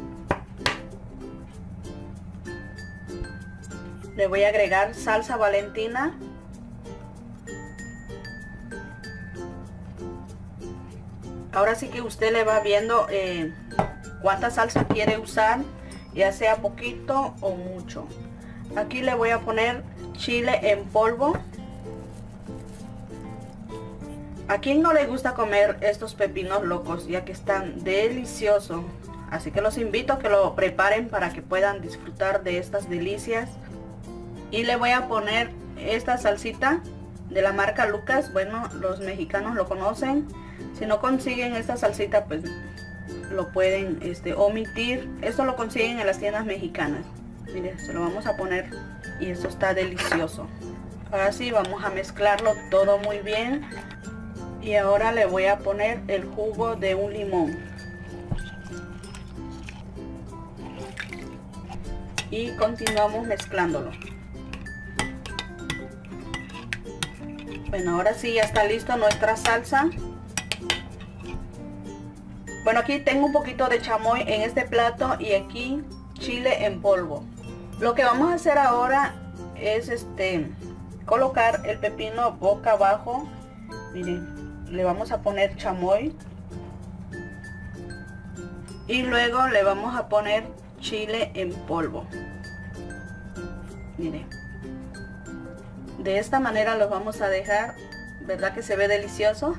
Le voy a agregar salsa Valentina. Ahora sí que usted le va viendo eh, cuánta salsa quiere usar, ya sea poquito o mucho. Aquí le voy a poner chile en polvo. ¿A quién no le gusta comer estos pepinos locos? Ya que están deliciosos. Así que los invito a que lo preparen para que puedan disfrutar de estas delicias. Y le voy a poner esta salsita de la marca Lucas. Bueno, los mexicanos lo conocen. Si no consiguen esta salsita, pues lo pueden este, omitir. Esto lo consiguen en las tiendas mexicanas. Miren, se lo vamos a poner y esto está delicioso. Ahora sí, vamos a mezclarlo todo muy bien. Y ahora le voy a poner el jugo de un limón. Y continuamos mezclándolo. Bueno, ahora sí ya está listo nuestra salsa. Bueno, aquí tengo un poquito de chamoy en este plato y aquí chile en polvo. Lo que vamos a hacer ahora es este colocar el pepino boca abajo. Miren, le vamos a poner chamoy y luego le vamos a poner chile en polvo. Miren, de esta manera los vamos a dejar. ¿Verdad que se ve delicioso?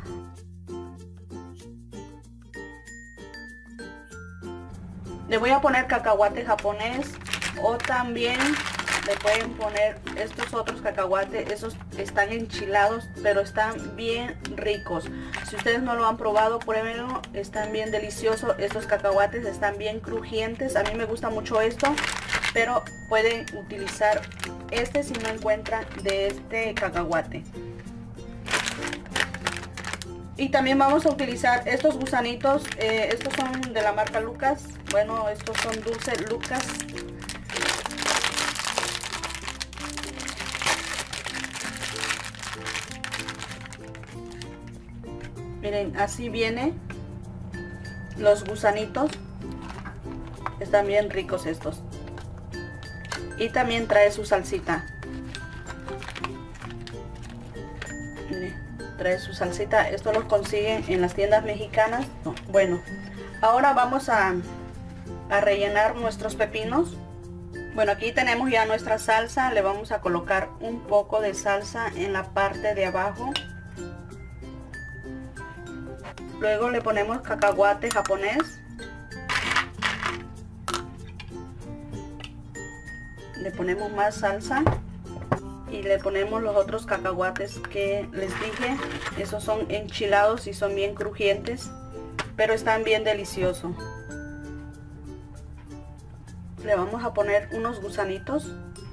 Le voy a poner cacahuate japonés, o también le pueden poner estos otros cacahuates. Esos están enchilados, pero están bien ricos. Si ustedes no lo han probado, pruébenlo, están bien deliciosos. Estos cacahuates están bien crujientes. A mí me gusta mucho esto, pero pueden utilizar este si no encuentran de este cacahuate. Y también vamos a utilizar estos gusanitos, eh, estos son de la marca Lucas. Bueno, estos son dulces Lucas. Miren, así vienen los gusanitos. Están bien ricos estos. Y también trae su salsita. Miren. Trae su salsita. Esto lo consiguen en las tiendas mexicanas. Bueno, ahora vamos a, a rellenar nuestros pepinos. Bueno, aquí tenemos ya nuestra salsa. Le vamos a colocar un poco de salsa en la parte de abajo. Luego le ponemos cacahuate japonés. Le ponemos más salsa. Y le ponemos los otros cacahuates que les dije. Esos son enchilados y son bien crujientes, pero están bien deliciosos. Le vamos a poner unos gusanitos.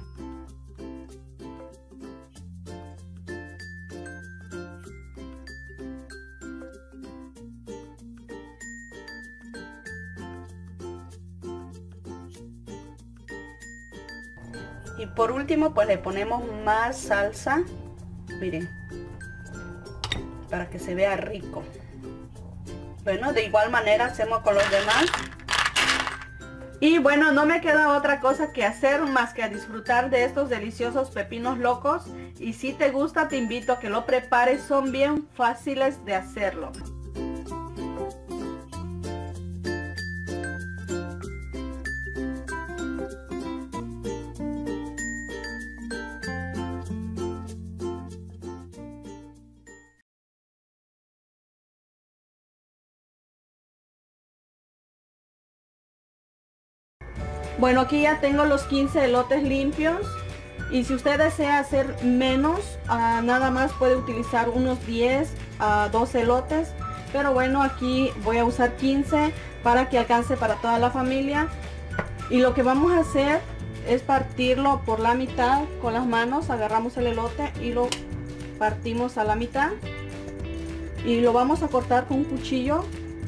Y por último, pues le ponemos más salsa. Miren, para que se vea rico. Bueno, de igual manera hacemos con los demás. Y bueno, no me queda otra cosa que hacer más que a disfrutar de estos deliciosos pepinos locos. Y si te gusta, te invito a que lo prepares, son bien fáciles de hacerlo. Bueno, aquí ya tengo los quince elotes limpios. Y si usted desea hacer menos, uh, nada más puede utilizar unos diez a doce elotes. Pero bueno, aquí voy a usar quince para que alcance para toda la familia. Y lo que vamos a hacer es partirlo por la mitad con las manos. Agarramos el elote y lo partimos a la mitad. Y lo vamos a cortar con un cuchillo.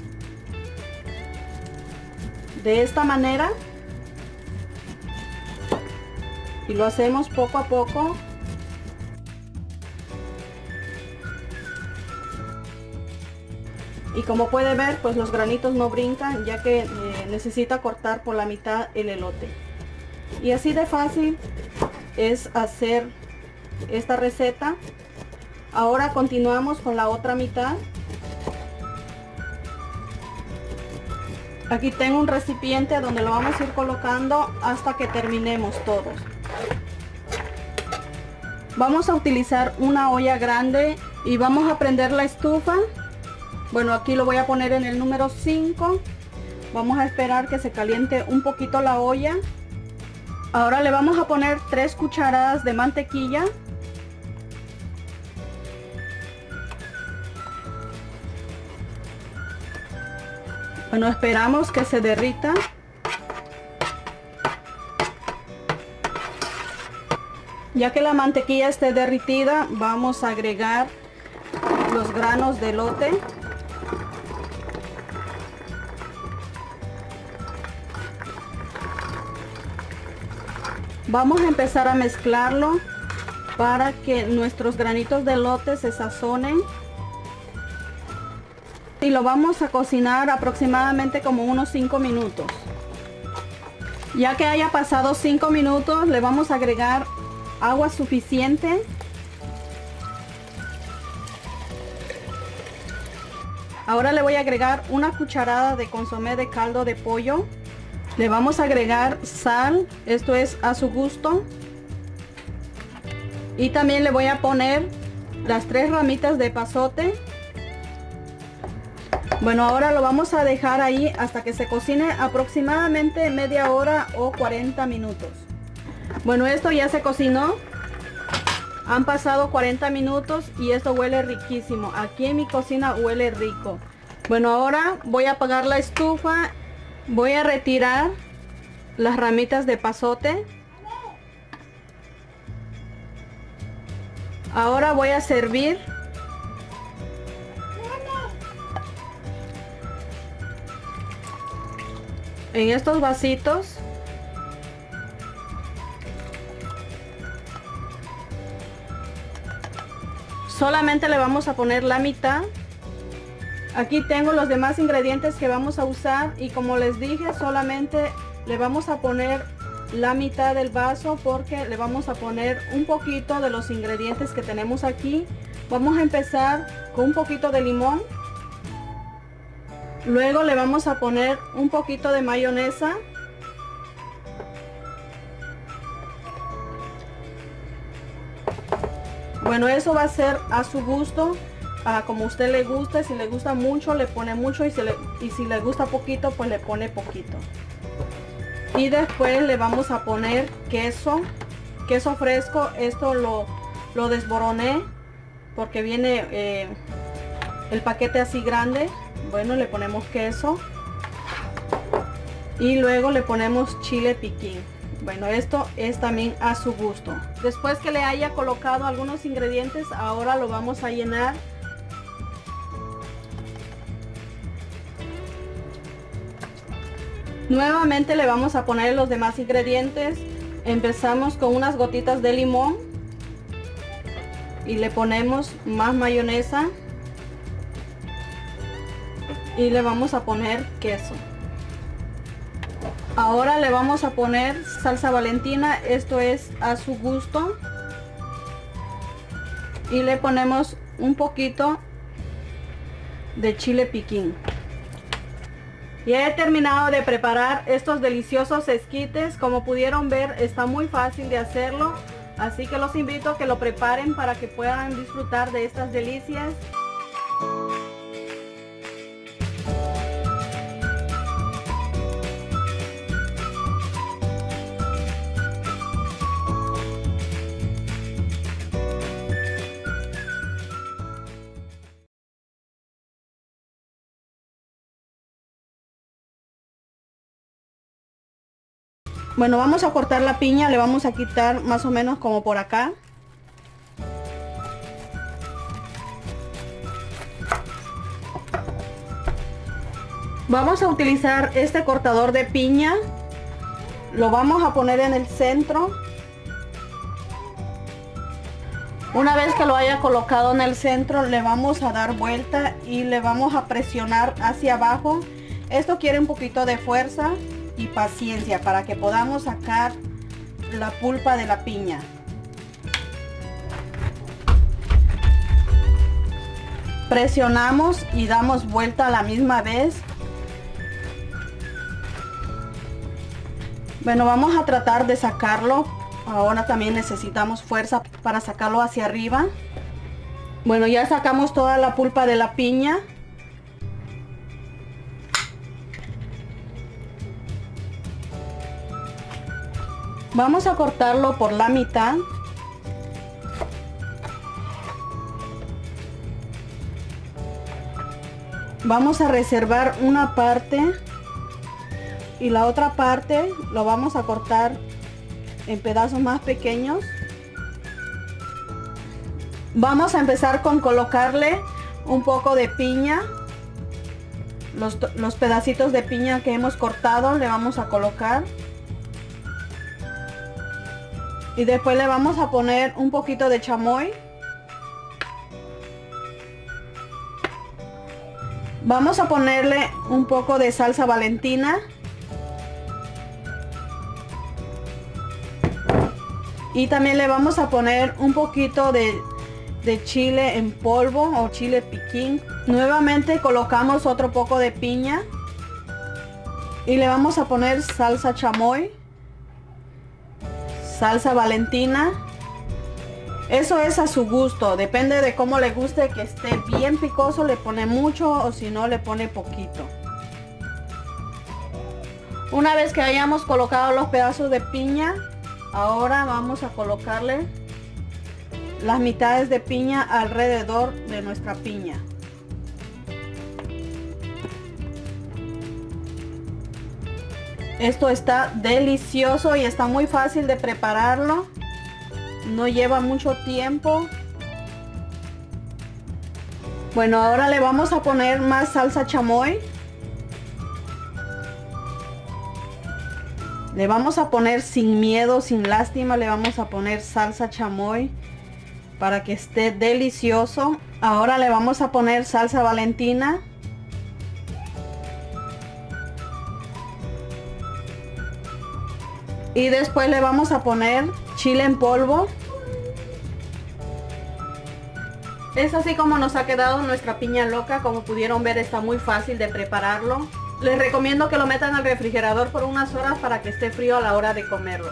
De esta manera. Y lo hacemos poco a poco. Y como puede ver, pues los granitos no brincan, ya que eh, necesita cortar por la mitad el elote. Y así de fácil es hacer esta receta. Ahora continuamos con la otra mitad. Aquí tengo un recipiente donde lo vamos a ir colocando hasta que terminemos todos. Vamos a utilizar una olla grande y vamos a prender la estufa. Bueno, aquí lo voy a poner en el número cinco. Vamos a esperar que se caliente un poquito la olla. Ahora le vamos a poner tres cucharadas de mantequilla. Bueno, esperamos que se derrita. Ya que la mantequilla esté derritida, vamos a agregar los granos de elote. Vamos a empezar a mezclarlo para que nuestros granitos de elote se sazonen. Y lo vamos a cocinar aproximadamente como unos cinco minutos. Ya que haya pasado cinco minutos, le vamos a agregar agua suficiente. Ahora le voy a agregar una cucharada de consomé de caldo de pollo. Le vamos a agregar sal, esto es a su gusto. Y también le voy a poner las tres ramitas de epazote. Bueno, ahora lo vamos a dejar ahí hasta que se cocine aproximadamente media hora o cuarenta minutos. Bueno, esto ya se cocinó. Han pasado cuarenta minutos y esto huele riquísimo. Aquí en mi cocina huele rico. Bueno, ahora voy a apagar la estufa. Voy a retirar las ramitas de epazote. Ahora voy a servir. En estos vasitos. Solamente le vamos a poner la mitad. Aquí tengo los demás ingredientes que vamos a usar y como les dije, solamente le vamos a poner la mitad del vaso porque le vamos a poner un poquito de los ingredientes que tenemos aquí. Vamos a empezar con un poquito de limón. Luego le vamos a poner un poquito de mayonesa. Bueno, eso va a ser a su gusto. Ah, como a usted le guste, si le gusta mucho le pone mucho y si, le, y si le gusta poquito pues le pone poquito. Y después le vamos a poner queso, queso fresco. Esto lo, lo desboroné porque viene eh, el paquete así grande. Bueno, le ponemos queso y luego le ponemos chile piquín. Bueno, esto es también a su gusto. Después que le haya colocado algunos ingredientes, ahora lo vamos a llenar. Nuevamente le vamos a poner los demás ingredientes. Empezamos con unas gotitas de limón y le ponemos más mayonesa y le vamos a poner queso. Ahora le vamos a poner salsa Valentina, esto es a su gusto. Y le ponemos un poquito de chile piquín. Ya he terminado de preparar estos deliciosos esquites. Como pudieron ver, está muy fácil de hacerlo. Así que los invito a que lo preparen para que puedan disfrutar de estas delicias. Bueno, vamos a cortar la piña, le vamos a quitar más o menos como por acá. Vamos a utilizar este cortador de piña, lo vamos a poner en el centro. Una vez que lo haya colocado en el centro, le vamos a dar vuelta y le vamos a presionar hacia abajo. Esto quiere un poquito de fuerza y paciencia para que podamos sacar la pulpa de la piña. Presionamos y damos vuelta a la misma vez. Bueno, vamos a tratar de sacarlo. Ahora también necesitamos fuerza para sacarlo hacia arriba. Bueno, ya sacamos toda la pulpa de la piña. Vamos a cortarlo por la mitad. Vamos a reservar una parte y la otra parte lo vamos a cortar en pedazos más pequeños. Vamos a empezar con colocarle un poco de piña. Los, los pedacitos de piña que hemos cortado le vamos a colocar. Y después le vamos a poner un poquito de chamoy. Vamos a ponerle un poco de salsa Valentina. Y también le vamos a poner un poquito de, de chile en polvo o chile piquín. Nuevamente colocamos otro poco de piña. Y le vamos a poner salsa chamoy. Salsa Valentina. Eso es a su gusto, depende de cómo le guste que esté bien picoso, le pone mucho o si no le pone poquito. Una vez que hayamos colocado los pedazos de piña, ahora vamos a colocarle las mitades de piña alrededor de nuestra piña. Esto está delicioso y está muy fácil de prepararlo. No lleva mucho tiempo. Bueno, ahora le vamos a poner más salsa chamoy. Le vamos a poner sin miedo, sin lástima, le vamos a poner salsa chamoy para que esté delicioso. Ahora le vamos a poner salsa Valentina. Y después le vamos a poner chile en polvo. Es así como nos ha quedado nuestra piña loca. Como pudieron ver, está muy fácil de prepararlo. Les recomiendo que lo metan al refrigerador por unas horas para que esté frío a la hora de comerlo.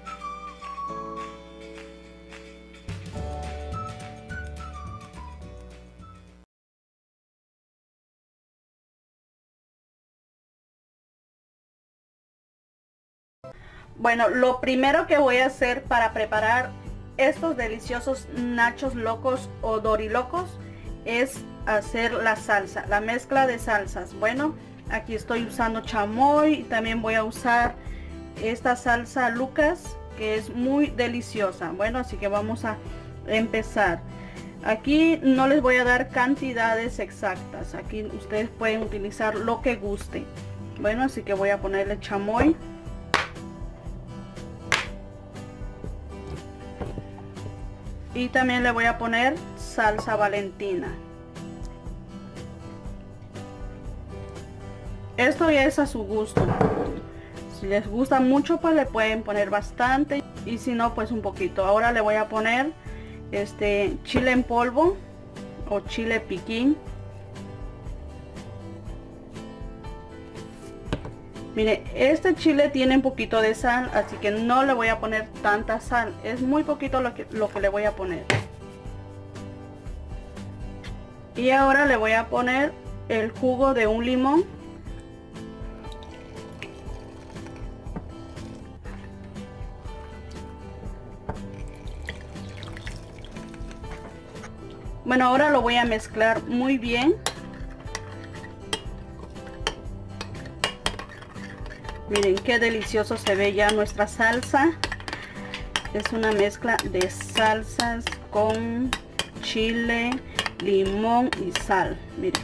Bueno, lo primero que voy a hacer para preparar estos deliciosos nachos locos o dorilocos es hacer la salsa, la mezcla de salsas. Bueno, aquí estoy usando chamoy y también voy a usar esta salsa Lucas, que es muy deliciosa. Bueno, así que vamos a empezar. Aquí no les voy a dar cantidades exactas, aquí ustedes pueden utilizar lo que guste. Bueno, así que voy a ponerle chamoy. Y también le voy a poner salsa Valentina. Esto ya es a su gusto. Si les gusta mucho, pues le pueden poner bastante. Y si no, pues un poquito. Ahora le voy a poner este chile en polvo o chile piquín. Mire, este chile tiene un poquito de sal, así que no le voy a poner tanta sal. Es muy poquito lo que, lo que le voy a poner. Y ahora le voy a poner el jugo de un limón. Bueno, ahora lo voy a mezclar muy bien. Miren qué delicioso se ve ya nuestra salsa. Es una mezcla de salsas con chile, limón y sal. Miren,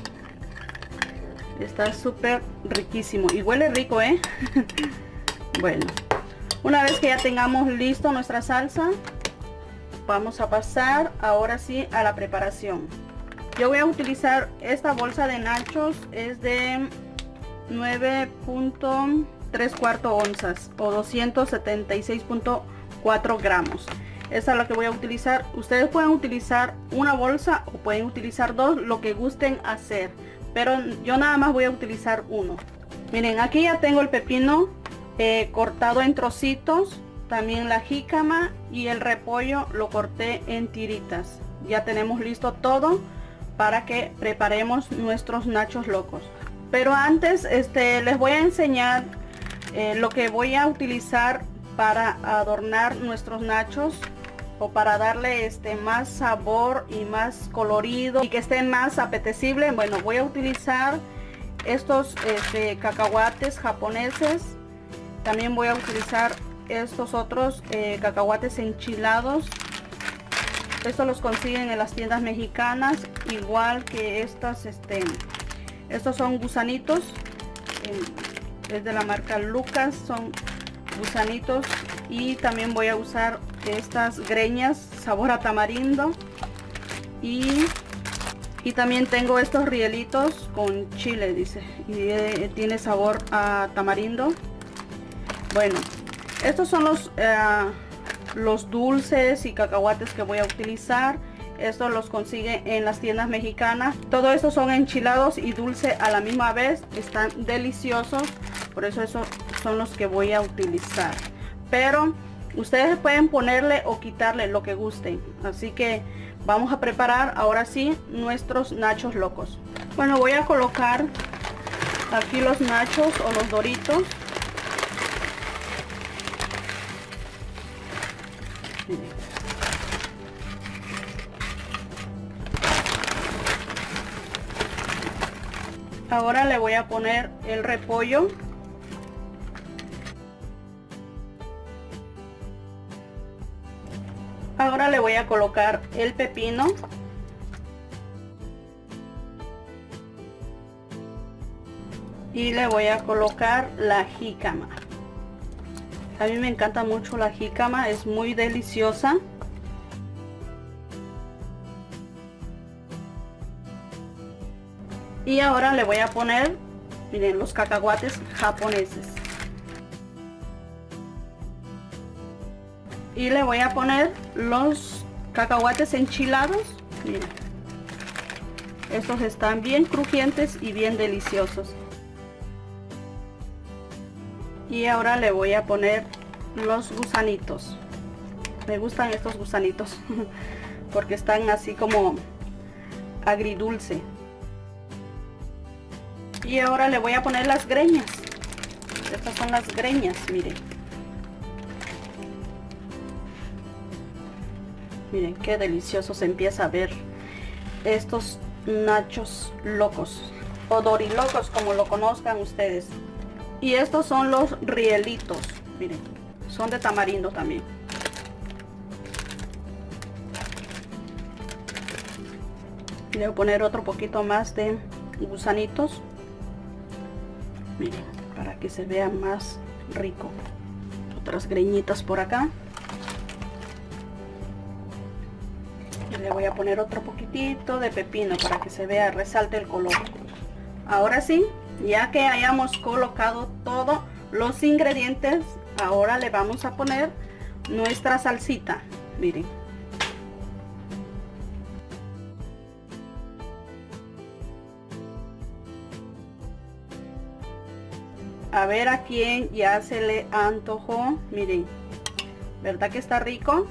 está súper riquísimo y huele rico, ¿eh? Bueno, una vez que ya tengamos listo nuestra salsa, vamos a pasar ahora sí a la preparación. Yo voy a utilizar esta bolsa de nachos, es de nueve punto tres cuartos onzas o doscientos setenta y seis punto cuatro gramos. Esa es la que voy a utilizar. Ustedes pueden utilizar una bolsa o pueden utilizar dos, lo que gusten hacer, pero yo nada más voy a utilizar uno. Miren, aquí ya tengo el pepino eh, cortado en trocitos, también la jícama y el repollo lo corté en tiritas. Ya tenemos listo todo para que preparemos nuestros nachos locos. Pero antes este, les voy a enseñar eh, lo que voy a utilizar para adornar nuestros nachos, o para darle este más sabor y más colorido y que esté más apetecible. Bueno, voy a utilizar estos este, cacahuates japoneses. También voy a utilizar estos otros eh, cacahuates enchilados. Estos los consiguen en las tiendas mexicanas, igual que estas. Este, estos son gusanitos, eh, es de la marca Lucas, son gusanitos. Y también voy a usar estas greñas sabor a tamarindo, y, y también tengo estos rielitos con chile, dice, y eh, tiene sabor a tamarindo. Bueno, estos son los eh, los dulces y cacahuates que voy a utilizar. Estos los consigue en las tiendas mexicanas. Todo esto son enchilados y dulce a la misma vez, están deliciosos, por eso esos son los que voy a utilizar. Pero ustedes pueden ponerle o quitarle lo que gusten. Así que vamos a preparar ahora sí nuestros nachos locos. Bueno, voy a colocar aquí los nachos o los doritos. Ahora le voy a poner el repollo. Ahora le voy a colocar el pepino. Y le voy a colocar la jícama. A mí me encanta mucho la jícama, es muy deliciosa. Y ahora le voy a poner, miren, los cacahuates japoneses. Y le voy a poner los cacahuates enchilados. Miren, estos están bien crujientes y bien deliciosos. Y ahora le voy a poner los gusanitos. Me gustan estos gusanitos porque están así como agridulce. Y ahora le voy a poner las greñas. Estas son las greñas, miren. Miren qué delicioso se empieza a ver estos nachos locos o dorilocos, como lo conozcan ustedes. Y estos son los rielitos, miren, son de tamarindo también. Le voy a poner otro poquito más de gusanitos, miren, para que se vea más rico. Otras greñitas por acá. Y le voy a poner otro poquitito de pepino para que se vea, resalte el color. Ahora sí, ya que hayamos colocado todos los ingredientes, ahora le vamos a poner nuestra salsita. Miren, a ver a quién ya se le antojó. Miren, ¿verdad que está rico?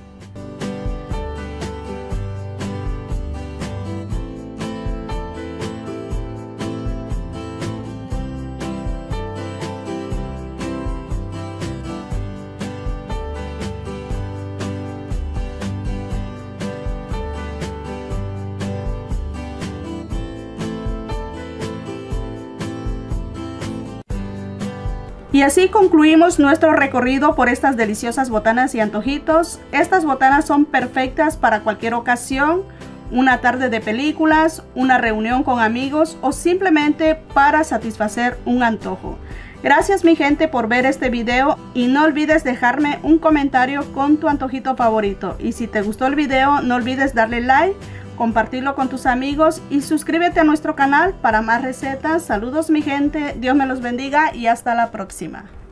Y así concluimos nuestro recorrido por estas deliciosas botanas y antojitos. Estas botanas son perfectas para cualquier ocasión, una tarde de películas, una reunión con amigos o simplemente para satisfacer un antojo. Gracias mi gente por ver este video y no olvides dejarme un comentario con tu antojito favorito. Y si te gustó el video, no olvides darle like, compartirlo con tus amigos y suscríbete a nuestro canal para más recetas. Saludos mi gente, Dios me los bendiga y hasta la próxima.